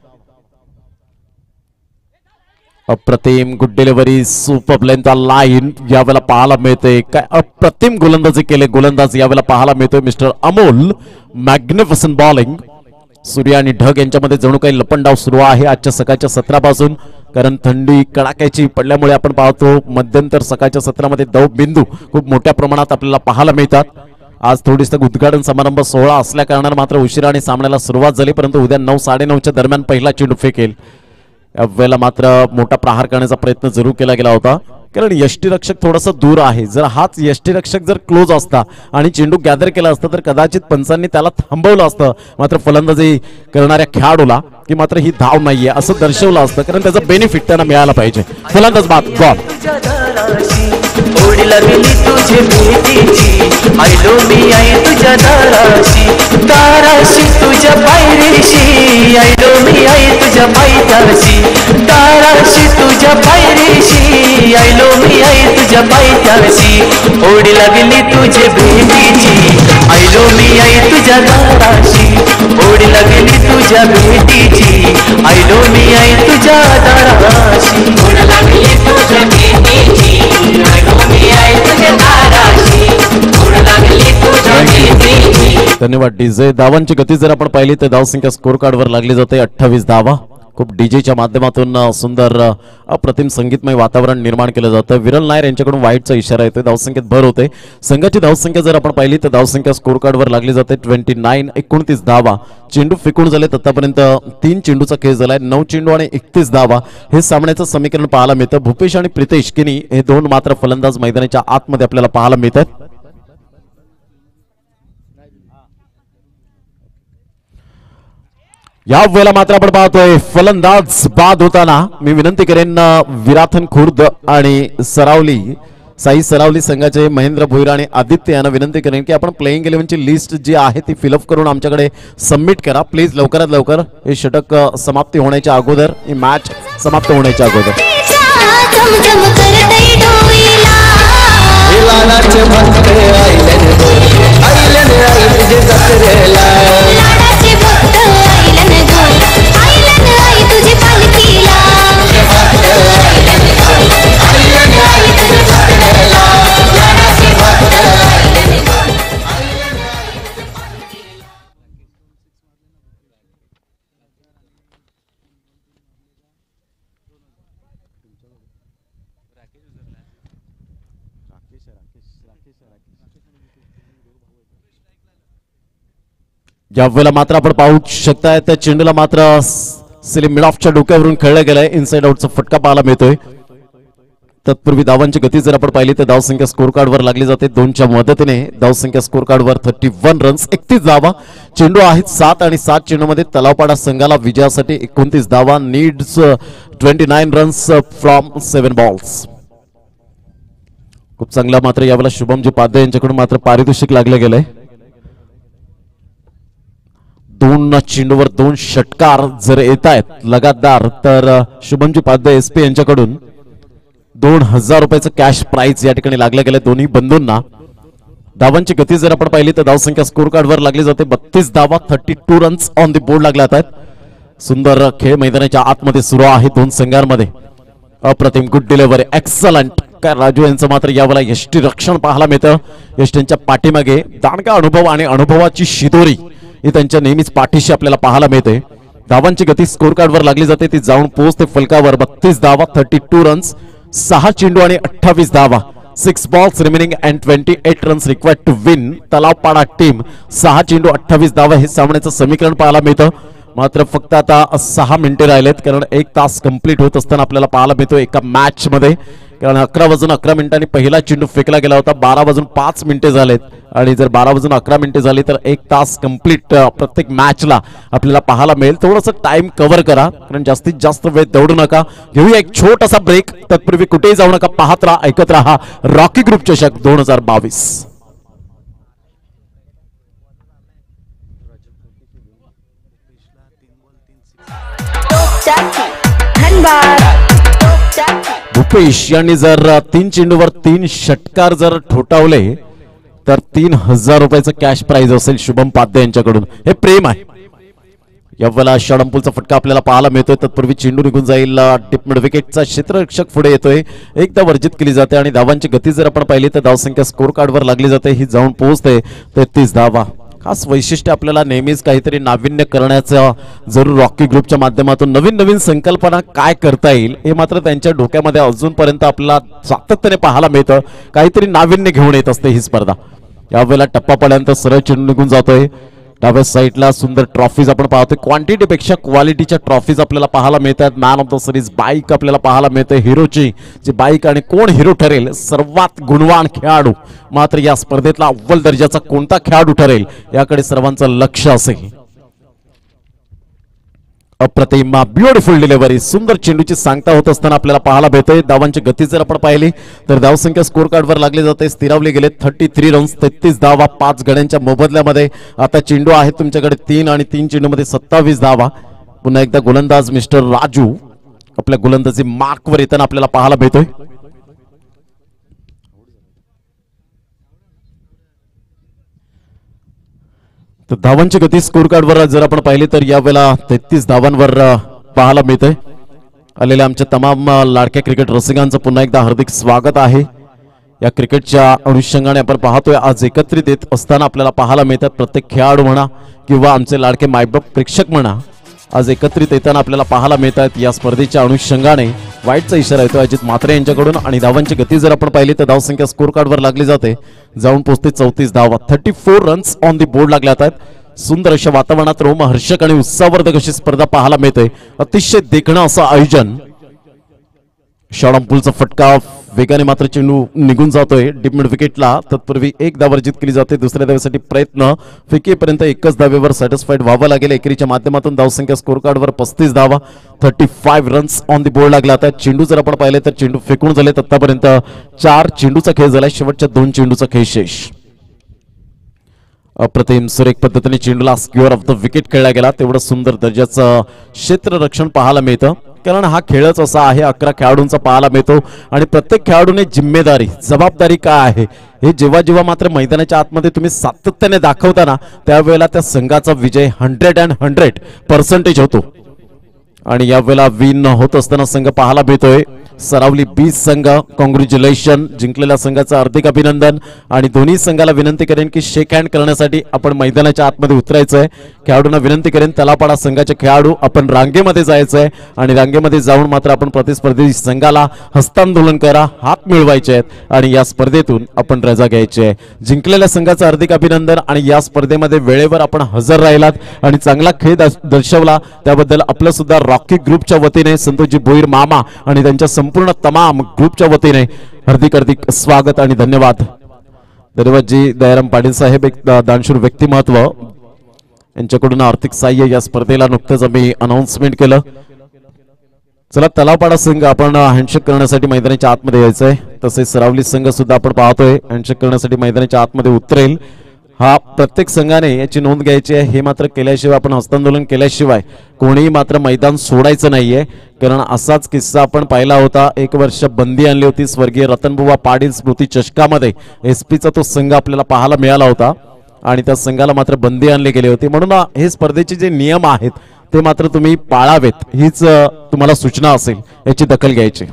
[SPEAKER 1] अप्रतिम good delivery, super length line यावेळेला पाहायला मिळते. काय अप्रतिम गोलंदाजी केले गोलंदाज यावेळेला पाहायला मिळतोय मिस्टर अमोल. Magnificent bowling. सूर्य आणि ढग यांच्यामध्ये जणू काही लपंडाव सुरू आहे आजच्या सकाळच्या सत्रापासून. कारण थंडी कडाक्याची पडल्यामुळे आपण पाहतो मध्यंतर सकाळच्या सत्रामध्ये दवबिंदू खूप मोठ्या प्रमाणात आपल्याला पाहायला मिळतात. आज थोडीसं उद्घाटन समारंभ सोहळा असल्या कारणाने मात्र उशिराने सामन्याला सुरुवात झाली. परंतु उद्या 9-9:30च्या दरम्यान पहिला चेंडू फेकेल. यावेळेला मात्र मोठा प्रहार करण्याचा प्रयत्न जरूर केला गेला होता. कारण यष्टीरक्षक थोडासा दूर आहे. जर हाच यष्टीरक्षक जर क्लोज असता आणि चेंडू गॅदर केला असता तर कदाचित पंचांनी त्याला थांबवलं असतं. मात्र फलंदाजी करणाऱ्या खेळाडूला की मात्र ही धाव नाहीये असं दर्शवलं असतं. कारण त्याचा बेनिफिट त्यांना मिळाला पाहिजे. फलंदाज बाद गॉड.
[SPEAKER 8] ओढ लागली तुझे भेटीची, आयलो मी आई तुझ्या दाराशी, दाराशी तुझ्या पायरीशी, आयलो मी आई तुझ्या पायथ्याशी, दाराशी तुझ्या पायरीशी, आयलो मी आई तुझ्या पायथ्याशी. ओढ लागली तुझे भेटीची, आयलो मी आई तुझ्या दाराशी, ओढ लागली तुझ्या भेटीची, आयलो मी आई तुझ्या दाराशी. ओढ लागली तुझ्या भेटीची,
[SPEAKER 1] धन्यवाद डीजे. धावांची गती जर आपण पाहिली तर धावसंख्या स्कोर कार्डवर लागली जाते 28 धावा. खूप डीजेच्या माध्यमातून सुंदर अप्रतिम संगीतमय वातावरण निर्माण केलं जातं. विरल नायर यांच्याकडून वाईटचा इशारा येतोय, धावसंख्येत भर होते. संघाची धावसंख्या जर आपण पाहिली तर धावसंख्या स्कोर कार्डवर लागली जाते 29 धावा. चेंडू फेकून झालेत आतापर्यंत 3 चेंडूचा खेळ झालाय. 9 चेंडू आणि 31 धावा हे सामन्याचं समीकरण पाहायला मिळतं. भूपेश आणि प्रितेश किनी हे दोन मात्र फलंदाज मैदानाच्या आतमध्ये आपल्याला पाहायला मिळतात. या वेळेला मात्र आपण पाहतोय फलंदाज बाद होताना. मी विनंती करेन विराथन खुर्द आणि साई सरावली संघाचे महेंद्र भोईर आणि आदित्य यांना विनंती करेन की आपण प्लेइंग 11ची लिस्ट जी आहे ती फिलअप करून आमच्याकडे सबमिट करा प्लीज. लवकरात लवकर हे षटक समाप्ती होण्याच्या अगोदर, ही मॅच समाप्त होण्याच्या अगोदर. यावेळेला मात्र आपण पाहू शकताय त्या चेंडूला मात्र सिलिम मिड ऑफच्या डोक्यावरून खेळलं गेलंय. इनसाइड आउटचा फटका पाहायला मिळतोय. तत्पूर्वी धावांची गती जर आपण पाहिली तर धावसंख्या स्कोर कार्डवर लागली जाते 2च्या मदतीने. धावसंख्या स्कोर कार्डवर 31 रन्स, 31 धावा. चेंडू आहेत 7 आणि 7 चेंडूमध्ये तलावपाडा संघाला विजयासाठी 29 धावा. Needs 29 runs from 7 balls. खूप चांगला मात्र यावेळेला शुभमजी पाध्ये यांच्याकडून मात्र पारितोषिक लागले गेलंय. 2 चेंडूवर 2 षटकार जर येत आहेत लगातार तर शुभमजी पाध्ये एसपी यांच्याकडून 2000 रुपयाचं कॅश प्राइज या ठिकाणी लागलं गेलं दोन्ही बंधूंना. धावांची गती जर आपण पाहिली तर धावसंख्या स्कोर कार्डवर लागली जाते 32 धावा, 32 रन्स ऑन द बोर्ड लागल्या आहेत। सुंदर खेळ मैदानाच्या आतमध्ये सुरू आहे दोन संघांमध्ये। अप्रतिम गुड डिलिव्हरी, एक्सलंट। काय राजू यांचं मात्र यावेळेला यष्टी रक्षण पाहायला मिळतं। यष्टींच्या पाठीमागे दांडगा अनुभव आणि अनुभवाची शिदोरी ही त्यांच्या नेहमीच पाठीशी आपल्याला पाहायला मिळते। धावांची गती स्कोर कार्डवर लागली जाते, ती जाऊन पोहोचते फलकावर। 32 धावा, 32 रन्स, 6 चेंडू आणि 28 धावा। 6 balls remaining and 28 runs required to win. Talavpada team 6 चेंडू 28 धावा हे सामन्याचं समीकरण पाहायला मिळतं। मात्र फक्त आता 6 मिनिटे राहिलेत, कारण 1 तास कंप्लीट होत असताना आपल्याला पाहायला मिळतो एका मॅच मध्ये। कारण 11 वाजून 11 मिनिटांनी पहिला चेंडू फेकला गेला होता। 12 वाजून 5 मिनिटे झालेत आणि जर 12 वाजून 11 मिनिटे झाली तर 1 तास कंप्लीट प्रत्येक मॅचला आपल्याला पाहायला मिळेल। थोडंसं टाइम कव्हर करा, कारण जास्तीत जास्त वेळ दौडू नका। घेऊया एक छोटासा ब्रेक, तत्पूर्वी कुठेही जाऊ नका, पाहत राहा, ऐकत राहा रॉकी ग्रुप चषक 2022। भूपेश यांनी जर 3 चेंडूवर 3 षटकार जर ठोठावले तर 3000 रुपयाचं कॅश प्राइज असेल शुभम पाध्ये यांच्याकडून। हे प्रेम आहे। यावेळेला षडंपूलचा फटका आपल्याला पाहायला मिळतोय। तत्पूर्वी चेंडू निघून जाईल टिप मिड विकेटचा क्षेत्ररक्षक पुढे येतोय, एकदा वर्जित केली जाते आणि धावांची गती जर आपण पाहिली तर धावसंख्या स्कोर कार्डवर लागली जाते, ही जाऊन पोहोचते 33 धावा। खास वैशिष्ट्य आपल्याला नेहमीच काहीतरी नाविन्य करण्याचं जरूर रॉकी ग्रुपच्या माध्यमातून नवीन नवीन संकल्पना काय करता येईल हे मात्र त्यांच्या डोक्यामध्ये अजूनपर्यंत आपल्याला सातत्याने पाहायला मिळतं। काहीतरी नाविन्य घेऊन येत असते ही स्पर्धा। यावेळेला टप्पा पडल्यानंतर सरळ चेंडू निघून जातोय डाव्या साईडला। सुंदर ट्रॉफीज आपण पाहतोय, क्वांटिटीपेक्षा क्वालिटीच्या ट्रॉफीज आपल्याला पाहायला मिळतात। Man of the series bike आपल्याला पाहायला मिळते, हिरोची जी बाईक, आणि कोण हिरो ठरेल सर्वात गुणवान खेळाडू, मात्र या स्पर्धेतला अव्वल दर्जाचा कोणता खेळाडू ठरेल याकडे सर्वांचं लक्ष असेल। अप्रतिम ब्युटिफुल डिलिव्हरी, सुंदर चेंडूची सांगता होत असताना आपल्याला पाहायला मिळते। धावांची गती जर आपण पाहिली तर धावसंख्या स्कोर कार्डवर लागली जाते, स्थिरावले गेले 33 रन्स, 33 धावा 5 गड्यांच्या मोबदल्यामध्ये। आता चेंडू आहे तुमच्याकडे 3 आणि 3 चेंडूमध्ये 27 धावा। पुन्हा एकदा गोलंदाज मिस्टर राजू आपल्या गोलंदाजी मार्कवर येताना आपल्याला पाहायला मिळतोय। तर धावांची गती स्कोर कार्डवर जर आपण पाहिली तर यावेळेला 33 धावांवर पाहायला मिळते। आलेल्या आमच्या तमाम लाडक्या क्रिकेट रसिकांचं पुन्हा एकदा हार्दिक स्वागत आहे। या क्रिकेटच्या अनुषंगाने आपण पाहतोय आज एकत्रित येत असताना आपल्याला पाहायला मिळतात प्रत्येक खेळाडू म्हणा किंवा आमचे लाडके मायबाप प्रेक्षक म्हणा आज एकत्रित येताना आपल्याला पाहायला मिळतात। या स्पर्धेच्या अनुषंगाने वाईटचा इशारा येतो अजित म्हात्रे यांच्याकडून। आणि धावांची गती जर आपण पाहिली तर धावसंख्या स्कोर कार्डवर लागली जाते, जाऊन पोहोचते 34 धावा। 34 रन्स ऑन दी बोर्ड लागल्या आहेत। सुंदर अशा वातावरणात रोमहर्षक आणि उत्साहवर्धक अशी स्पर्धा पाहायला मिळते। अतिशय देखणं असं आयोजन। षडंपूलचा फटका वेगाने मात्र चेंडू निघून जातोय डीप मिड विकेटला। तत्पूर्वी 1 धाव वर्जित केली जाते, दुसऱ्या धावेसाठी प्रयत्न, फेकीपर्यंत एकच धावेवर सॅटिस्फाईड व्हावं लागेल। एकेरीच्या माध्यमातून धावसंख्या स्कोर कार्डवर 35 धावा, 35 रन्स ऑन दी बोर्ड लागला। आता चेंडू जर आपण पाहिले तर चेंडू फेकून झालेत आतापर्यंत 4 चेंडूचा खेळ झालाय, शेवटच्या 2 चेंडूचा खेळ शेष। अप्रतिम सुरेख पद्धतीने चेंडूला स्क्युअर ऑफ द विकेट खेळला गेला, तेवढं सुंदर दर्जाचं क्षेत्ररक्षण पाहायला मिळतं। कारण हा खेळच असा आहे, 11 खेळाडूंचा पाहायला मिळतो आणि प्रत्येक खेळाडूने जिम्मेदारी जबाबदारी काय आहे हे जेव्हा जेव्हा मात्र मैदानाच्या आतमध्ये तुम्ही सातत्याने दाखवताना त्यावेळेला त्या संघाचा विजय 100% होतो। आणि यावेळेला विन होत असताना संघ पाहायला मिळतोय सरावली 20 संघ। कॉंग्रॅच्युलेशन, जिंकलेल्या संघाचं हार्दिक अभिनंदन। आणि दोन्ही संघाला विनंती करेन की शेक हँड करण्यासाठी आपण मैदानाच्या आतमध्ये उतरायचं आहे। खेळाडूंना विनंती करेन तलापाडा संघाचे खेळाडू आपण रांगेमध्ये जायचं आहे आणि रांगेमध्ये जाऊन मात्र आपण प्रतिस्पर्धी संघाला हस्तांदोलन करा, हात मिळवायचे आहेत आणि या स्पर्धेतून आपण रजा घ्यायची आहे। जिंकलेल्या संघाचं हार्दिक अभिनंदन आणि या स्पर्धेमध्ये वेळेवर आपण हजर राहिलात आणि चांगला खेळ दर्शवला त्याबद्दल आपलं सुद्धा रॉकी ग्रुपच्या वतीने संतोषजी भोईर मामा आणि त्यांच्या संपूर्ण तमाम ग्रुपच्या वतीने हार्दिक हार्दिक स्वागत आणि धन्यवाद। धन्यवादजी दयाराम पाटील साहेब, एक दानशूर व्यक्तिमत्व, यांच्याकडून आर्थिक सहाय्य या स्पर्धेला नुकतंच आम्ही अनाउन्समेंट केलं। चला तलावपाडा संघ आपण हँडशेक करण्यासाठी मैदानाच्या आतमध्ये यायचंय, तसेच सरावली संघ सुद्धा आपण पाहतोय हँडशेक करण्यासाठी मैदानाच्या आतमध्ये उतरेल हा प्रत्येक संघाने याची नोंद घ्यायची आहे. हे मात्र केल्याशिवाय, आपण हस्तांदोलन केल्याशिवाय कोणीही मात्र मैदान सोडायचं नाहीये. कारण असाच किस्सा आपण पाहिला होता. 1 वर्ष बंदी आणली होती स्वर्गीय रतनबुवा पाटील स्मृती चषकामध्ये. एसपीचा तो संघ आपल्याला पाहायला मिळाला होता आणि त्या संघाला मात्र बंदी आणली गेली होती. म्हणून हे स्पर्धेचे जे नियम आहेत ते मात्र तुम्ही पाळावेत, हीच तुम्हाला सूचना असेल, याची दखल घ्यायची.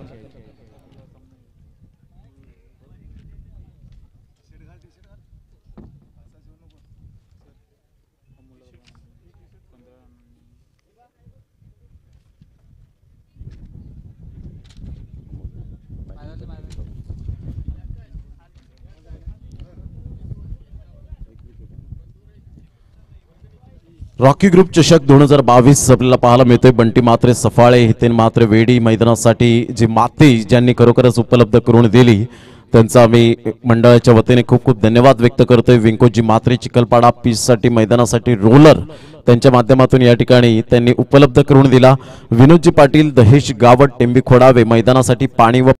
[SPEAKER 1] रॉकी ग्रुप चषक 2022 आपल्याला पाहायला मिळतोय. बंटी मात्रे सफाळे, हितेन मात्रे वेडी मैदानासाठी जी माती ज्यांनी खरोखरच उपलब्ध करून दिली त्यांचा आम्ही मंडळाच्या वतीने खूप खूप धन्यवाद व्यक्त करतोय. विंकोजी मात्रे चिखलपाडा पीचसाठी मैदानासाठी रोलर त्यांच्या माध्यमातून या ठिकाणी त्यांनी उपलब्ध करून दिला. विनोदजी पाटील दहेश गावट टेंबी खोडावे मैदानासाठी पाणी व